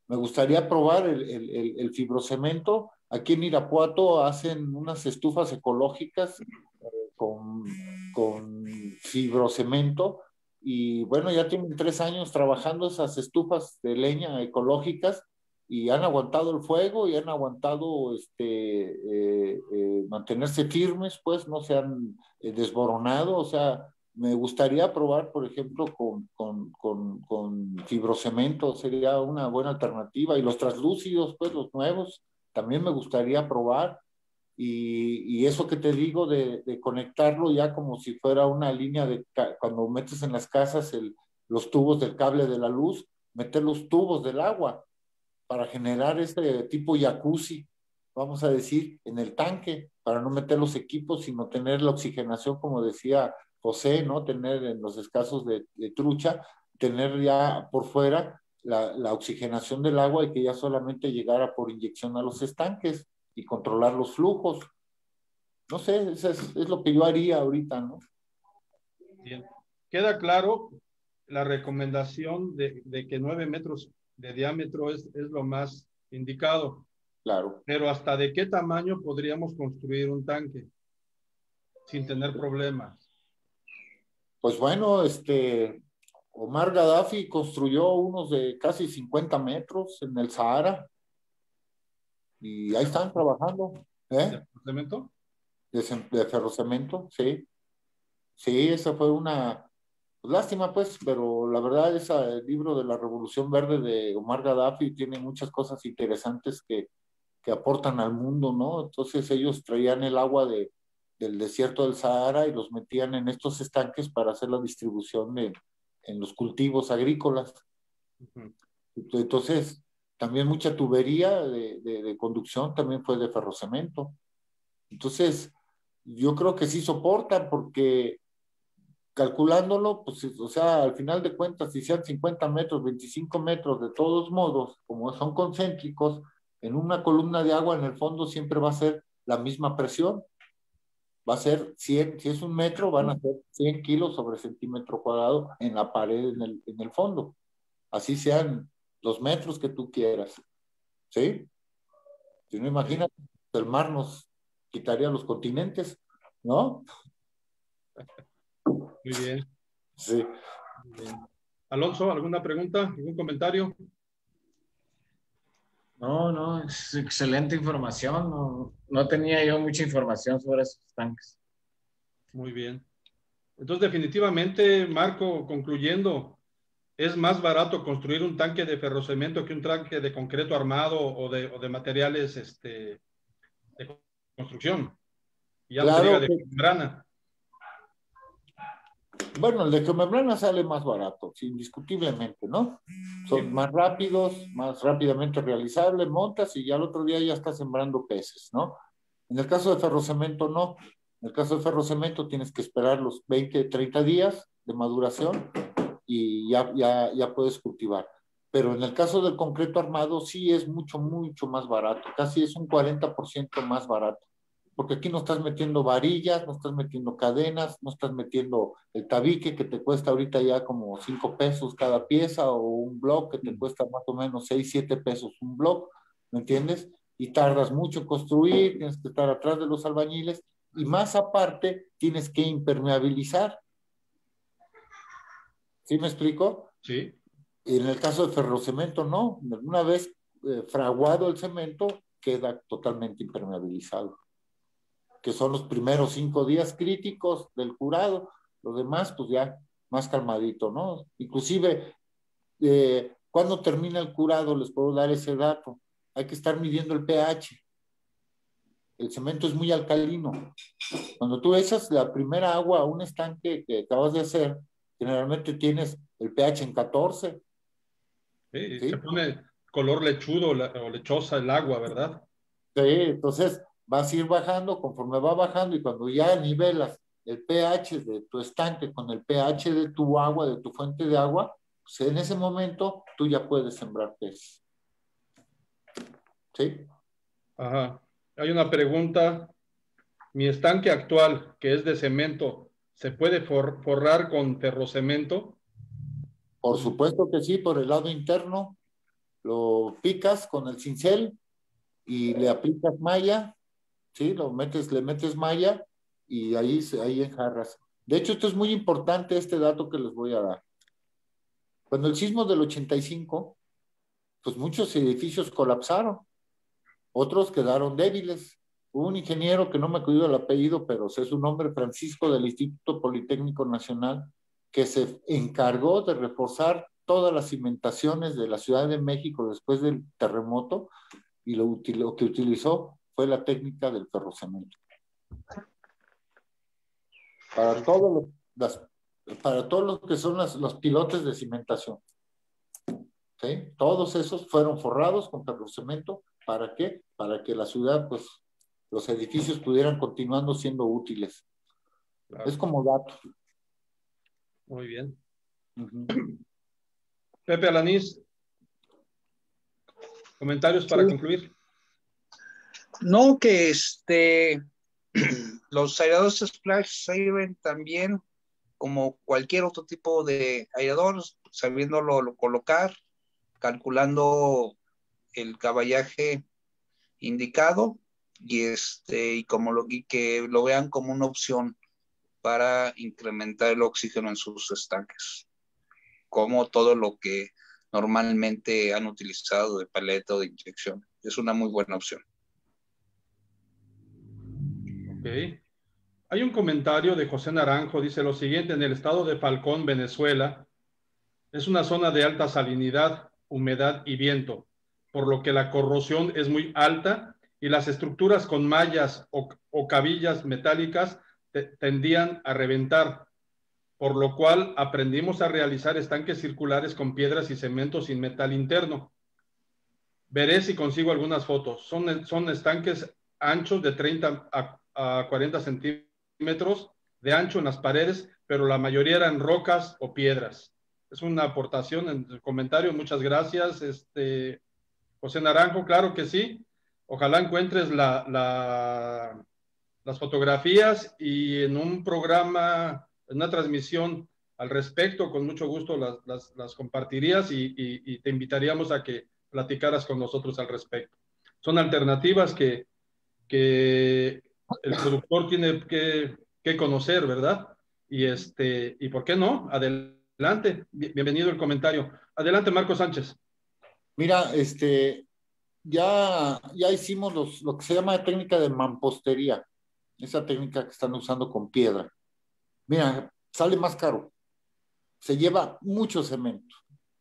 me gustaría probar el, el, el, el fibrocemento. Aquí en Irapuato hacen unas estufas ecológicas eh, con, con fibrocemento y bueno, ya tienen tres años trabajando esas estufas de leña ecológicas y han aguantado el fuego y han aguantado este, eh, eh, mantenerse firmes, pues no se han eh, desboronado. O sea, me gustaría probar, por ejemplo, con, con, con, con fibrocemento, sería una buena alternativa. Y los translúcidos, pues los nuevos, también me gustaría probar. Y, y eso que te digo de, de conectarlo ya como si fuera una línea de, cuando metes en las casas el, los tubos del cable de la luz, meter los tubos del agua para generar este tipo jacuzzi, vamos a decir, en el tanque, para no meter los equipos, sino tener la oxigenación, como decía José, ¿no? Tener en los escasos de, de trucha, tener ya por fuera la, la oxigenación del agua y que ya solamente llegara por inyección a los estanques y controlar los flujos. No sé, eso es, es lo que yo haría ahorita, ¿no? Bien. Queda claro la recomendación de, de que nueve metros de diámetro es, es lo más indicado. Claro. Pero ¿hasta de qué tamaño podríamos construir un tanque sin tener problemas? Pues bueno, este, Omar Gaddafi construyó unos de casi cincuenta metros en el Sahara y ahí están trabajando. ¿Eh? ¿De ferrocemento? De, de ferrocemento, sí. Sí, esa fue una pues, lástima, pues, pero la verdad, ese el libro de la Revolución Verde de Omar Gaddafi tiene muchas cosas interesantes que, que aportan al mundo, ¿no? Entonces ellos traían el agua de, del desierto del Sahara y los metían en estos estanques para hacer la distribución de, en los cultivos agrícolas. Uh-huh. Entonces, también mucha tubería de, de, de conducción también fue de ferrocemento. Entonces, yo creo que sí soportan porque calculándolo, pues, o sea, al final de cuentas, si sean cincuenta metros, veinticinco metros, de todos modos, como son concéntricos, en una columna de agua en el fondo siempre va a ser la misma presión. Va a ser cien, si es un metro, van a ser cien kilos sobre centímetro cuadrado en la pared, en el, en el fondo. Así sean los metros que tú quieras. ¿Sí? Si no, imagínate, el mar nos quitaría los continentes, ¿no? Muy bien. Sí. Muy bien. Alonso, ¿alguna pregunta? ¿Algún comentario? No, no, es excelente información. No, no tenía yo mucha información sobre esos tanques. Muy bien. Entonces, definitivamente, Marco, concluyendo, ¿es más barato construir un tanque de ferrocemento que un tanque de concreto armado o de, o de materiales este, de construcción? Ya Claro, no se diga de que... membrana. Bueno, el de membrana sale más barato, indiscutiblemente, ¿no? Son sí. más rápidos, más rápidamente realizables, montas y ya el otro día ya estás sembrando peces, ¿no? En el caso de ferrocemento, no. En el caso de ferrocemento tienes que esperar los veinte, treinta días de maduración y ya, ya, ya puedes cultivar. Pero en el caso del concreto armado sí es mucho, mucho más barato. Casi es un cuarenta por ciento más barato. Porque aquí no estás metiendo varillas, no estás metiendo cadenas, no estás metiendo el tabique que te cuesta ahorita ya como cinco pesos cada pieza o un block que te cuesta más o menos seis, siete pesos un block, ¿me entiendes? Y tardas mucho en construir, tienes que estar atrás de los albañiles y más aparte tienes que impermeabilizar. ¿Sí me explico? Sí. Y en el caso de ferrocemento no, una vez eh, fraguado el cemento queda totalmente impermeabilizado, que son los primeros cinco días críticos del curado, lo demás pues ya más calmadito, ¿no? Inclusive, eh, cuando termina el curado, les puedo dar ese dato, hay que estar midiendo el pH, el cemento es muy alcalino, cuando tú echas la primera agua a un estanque que acabas de hacer, generalmente tienes el pH en catorce. Sí, ¿sí? Se pone color lechudo o lechosa el agua, ¿verdad? Sí, entonces vas a ir bajando conforme va bajando y cuando ya nivelas el pH de tu estanque con el pH de tu agua, de tu fuente de agua, pues en ese momento tú ya puedes sembrar peces. ¿Sí? Ajá. Hay una pregunta. Mi estanque actual, que es de cemento, ¿se puede for forrar con ferrocemento? Por supuesto que sí, por el lado interno. lo picas con el cincel y le aplicas malla, ¿sí? Lo metes, le metes malla y ahí, ahí enjarras. De hecho, esto es muy importante, este dato que les voy a dar. Cuando el sismo del ochenta y cinco, pues muchos edificios colapsaron, otros quedaron débiles. Hubo un ingeniero que no me acuerdo el apellido, pero sé su nombre, Francisco, del Instituto Politécnico Nacional, que se encargó de reforzar todas las cimentaciones de la Ciudad de México después del terremoto, y lo, lo que utilizó fue la técnica del ferrocemento. Para todos los, las, para todos los que son las, los pilotes de cimentación. ¿Sí? Todos esos fueron forrados con ferrocemento. ¿Para qué? Para que la ciudad, pues, los edificios pudieran continuando siendo útiles. Claro. Es como dato. Muy bien. Uh-huh. Pepe Alanís, comentarios para sí. concluir. No, que este los aireadores splash sirven también como cualquier otro tipo de aireador, sabiéndolo lo colocar, calculando el caballaje indicado y este y como lo y que lo vean como una opción para incrementar el oxígeno en sus estanques, como todo lo que normalmente han utilizado de paleta o de inyección. Es una muy buena opción. Ok. Hay un comentario de José Naranjo, dice lo siguiente: en el estado de Falcón, Venezuela, es una zona de alta salinidad, humedad y viento, por lo que la corrosión es muy alta y las estructuras con mallas o, o cabillas metálicas te, tendían a reventar, por lo cual aprendimos a realizar estanques circulares con piedras y cemento sin metal interno. Veré si consigo algunas fotos. Son, son estanques anchos de treinta a cuarenta centímetros de ancho en las paredes, pero la mayoría eran rocas o piedras. Es una aportación en el comentario. Muchas gracias, este, José Naranjo. Claro que sí. Ojalá encuentres la, la, las fotografías y en un programa, en una transmisión al respecto, con mucho gusto las, las, las compartirías y, y, y te invitaríamos a que platicaras con nosotros al respecto. Son alternativas que, que el productor tiene que, que conocer, ¿verdad? Y, este, y ¿por qué no? Adelante. Bienvenido el comentario. Adelante, Marco Sánchez. Mira, este, ya, ya hicimos los, lo que se llama técnica de mampostería, esa técnica que están usando con piedra. Mira, sale más caro, se lleva mucho cemento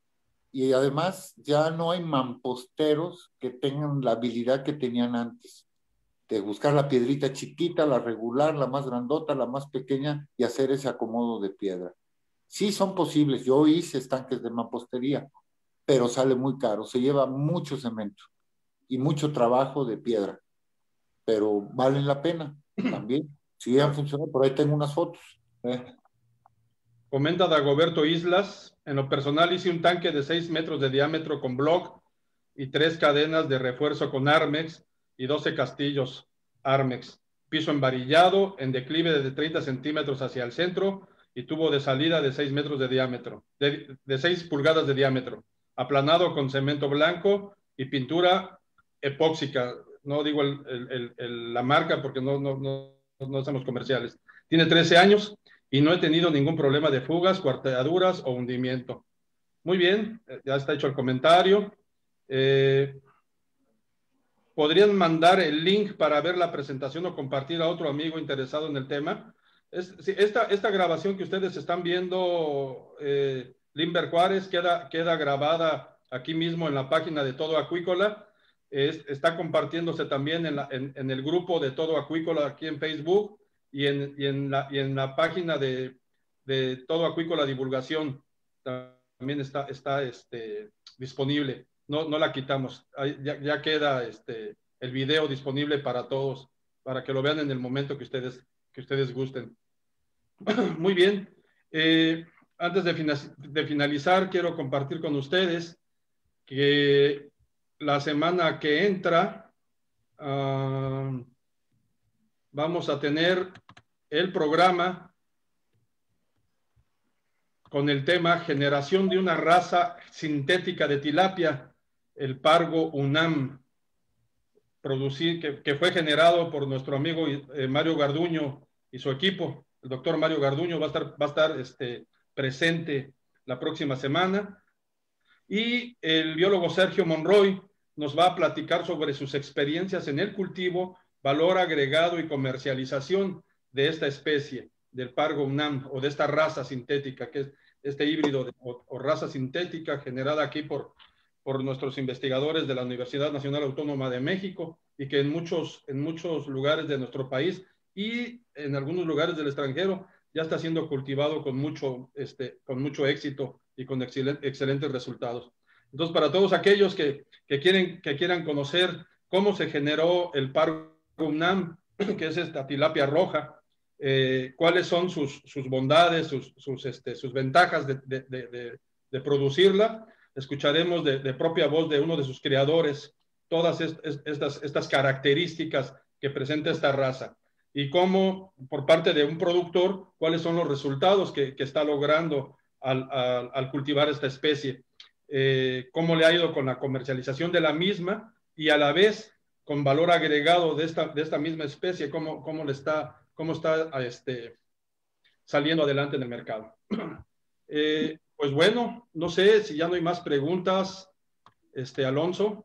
y además ya no hay mamposteros que tengan la habilidad que tenían antes de buscar la piedrita chiquita, la regular, la más grandota, la más pequeña y hacer ese acomodo de piedra. Sí son posibles, yo hice estanques de mampostería, pero sale muy caro, se lleva mucho cemento y mucho trabajo de piedra, pero valen la pena también. Sí han funcionado, por ahí tengo unas fotos. ¿eh? Comenta Dagoberto Islas: en lo personal hice un tanque de seis metros de diámetro con block y tres cadenas de refuerzo con Armex y doce castillos Armex, piso embarillado en declive de treinta centímetros hacia el centro y tubo de salida de seis metros de diámetro, de, de seis pulgadas de diámetro, aplanado con cemento blanco y pintura epóxica. No digo el, el, el, el, la marca porque no, no, no, no hacemos comerciales. Tiene trece años y no he tenido ningún problema de fugas, cuarteaduras o hundimiento. Muy bien, ya está hecho el comentario. Eh, ¿Podrían mandar el link para ver la presentación o compartir a otro amigo interesado en el tema? Es, esta, esta grabación que ustedes están viendo, eh, Limber Juárez, queda, queda grabada aquí mismo en la página de Todo Acuícola. Es, está compartiéndose también en, la, en, en el grupo de Todo Acuícola aquí en Facebook y en, y en, la, y en la página de, de Todo Acuícola Divulgación. También está, está este, disponible. No, no la quitamos. Ya, ya queda este, el video disponible para todos, para que lo vean en el momento que ustedes, que ustedes gusten. Muy bien. Eh, antes de, fina de finalizar, quiero compartir con ustedes que la semana que entra uh, vamos a tener el programa con el tema generación de una raza sintética de tilapia. el Pargo UNAM, producir, que, que fue generado por nuestro amigo eh, Mario Garduño y su equipo. El doctor Mario Garduño va a estar, va a estar este, presente la próxima semana. Y el biólogo Sergio Monroy nos va a platicar sobre sus experiencias en el cultivo, valor agregado y comercialización de esta especie, del Pargo UNAM, o de esta raza sintética, que es este híbrido de, o, o raza sintética generada aquí por, por nuestros investigadores de la Universidad Nacional Autónoma de México, y que en muchos, en muchos lugares de nuestro país y en algunos lugares del extranjero ya está siendo cultivado con mucho, este, con mucho éxito y con excelente, excelentes resultados. Entonces, para todos aquellos que, que, quieren, que quieran conocer cómo se generó el Pargo UNAM, que es esta tilapia roja, eh, cuáles son sus, sus bondades, sus, sus, este, sus ventajas de, de, de, de producirla, escucharemos de, de propia voz de uno de sus creadores todas est, estas, estas características que presenta esta raza, y cómo, por parte de un productor, cuáles son los resultados que, que está logrando al, al, al cultivar esta especie, eh, cómo le ha ido con la comercialización de la misma, y a la vez con valor agregado de esta, de esta misma especie, cómo, cómo le está, cómo está este, saliendo adelante en el mercado. Eh, pues bueno, no sé si ya no hay más preguntas, este, Alonso.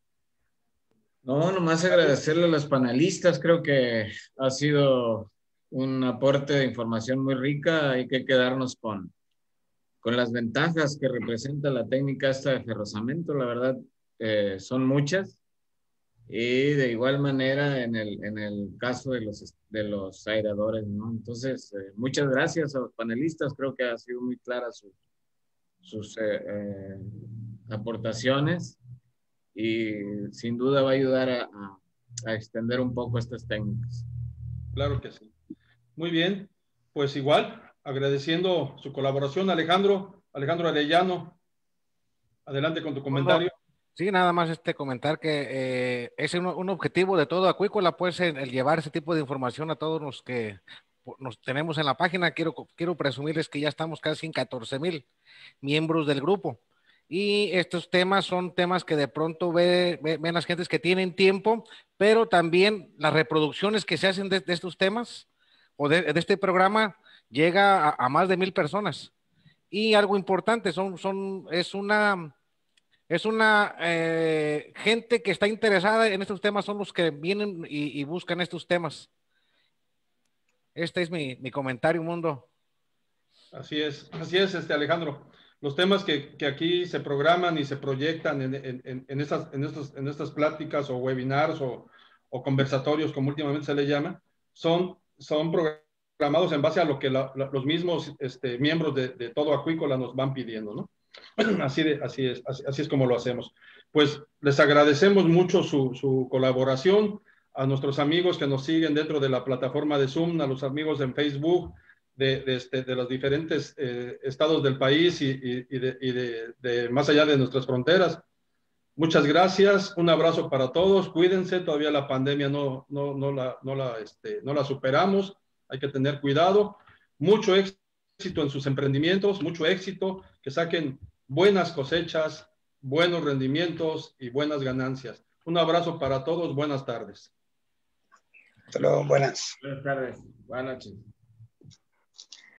No, nomás agradecerle a los panelistas, creo que ha sido un aporte de información muy rica. Hay que quedarnos con, con las ventajas que representa la técnica esta de ferrozamento, la verdad eh, son muchas, y de igual manera en el, en el caso de los, de los aeradores, ¿no? Entonces, eh, muchas gracias a los panelistas, creo que ha sido muy clara su, sus eh, eh, aportaciones, y sin duda va a ayudar a, a, a extender un poco estas técnicas. Claro que sí. Muy bien, pues igual, agradeciendo su colaboración, Alejandro, Alejandro Arellano, adelante con tu comentario. Sí, nada más este comentar que eh, es un, un objetivo de todo Acuícola, pues el, el llevar ese tipo de información a todos los que nos tenemos en la página. Quiero, quiero presumirles que ya estamos casi en catorce mil miembros del grupo. Y estos temas son temas que de pronto ve, ve, ven las gentes que tienen tiempo, pero también las reproducciones que se hacen de, de estos temas o de, de este programa llega a, a más de mil personas. Y algo importante, son, son, es una, es una eh, gente que está interesada en estos temas, son los que vienen y, y buscan estos temas. Este es mi, mi comentario, Mundo. Así es, así es, este Alejandro. Los temas que, que aquí se programan y se proyectan en, en, en, estas, en, estos, en estas pláticas o webinars o, o conversatorios, como últimamente se le llama, son, son programados en base a lo que la, la, los mismos este, miembros de, de todo Acuícola nos van pidiendo, ¿no? Así, de, así, es, así, así es como lo hacemos. Pues les agradecemos mucho su, su colaboración, a nuestros amigos que nos siguen dentro de la plataforma de Zoom, a los amigos en Facebook, De, de, este, de los diferentes eh, estados del país y, y, y, de, y de, de más allá de nuestras fronteras. Muchas gracias, un abrazo para todos, cuídense, todavía la pandemia no, no, no, la, no, la, este, no la superamos, hay que tener cuidado. Mucho éxito en sus emprendimientos, mucho éxito, que saquen buenas cosechas, buenos rendimientos y buenas ganancias. Un abrazo para todos, buenas tardes. Hasta luego, buenas. Buenas tardes, buenas noches.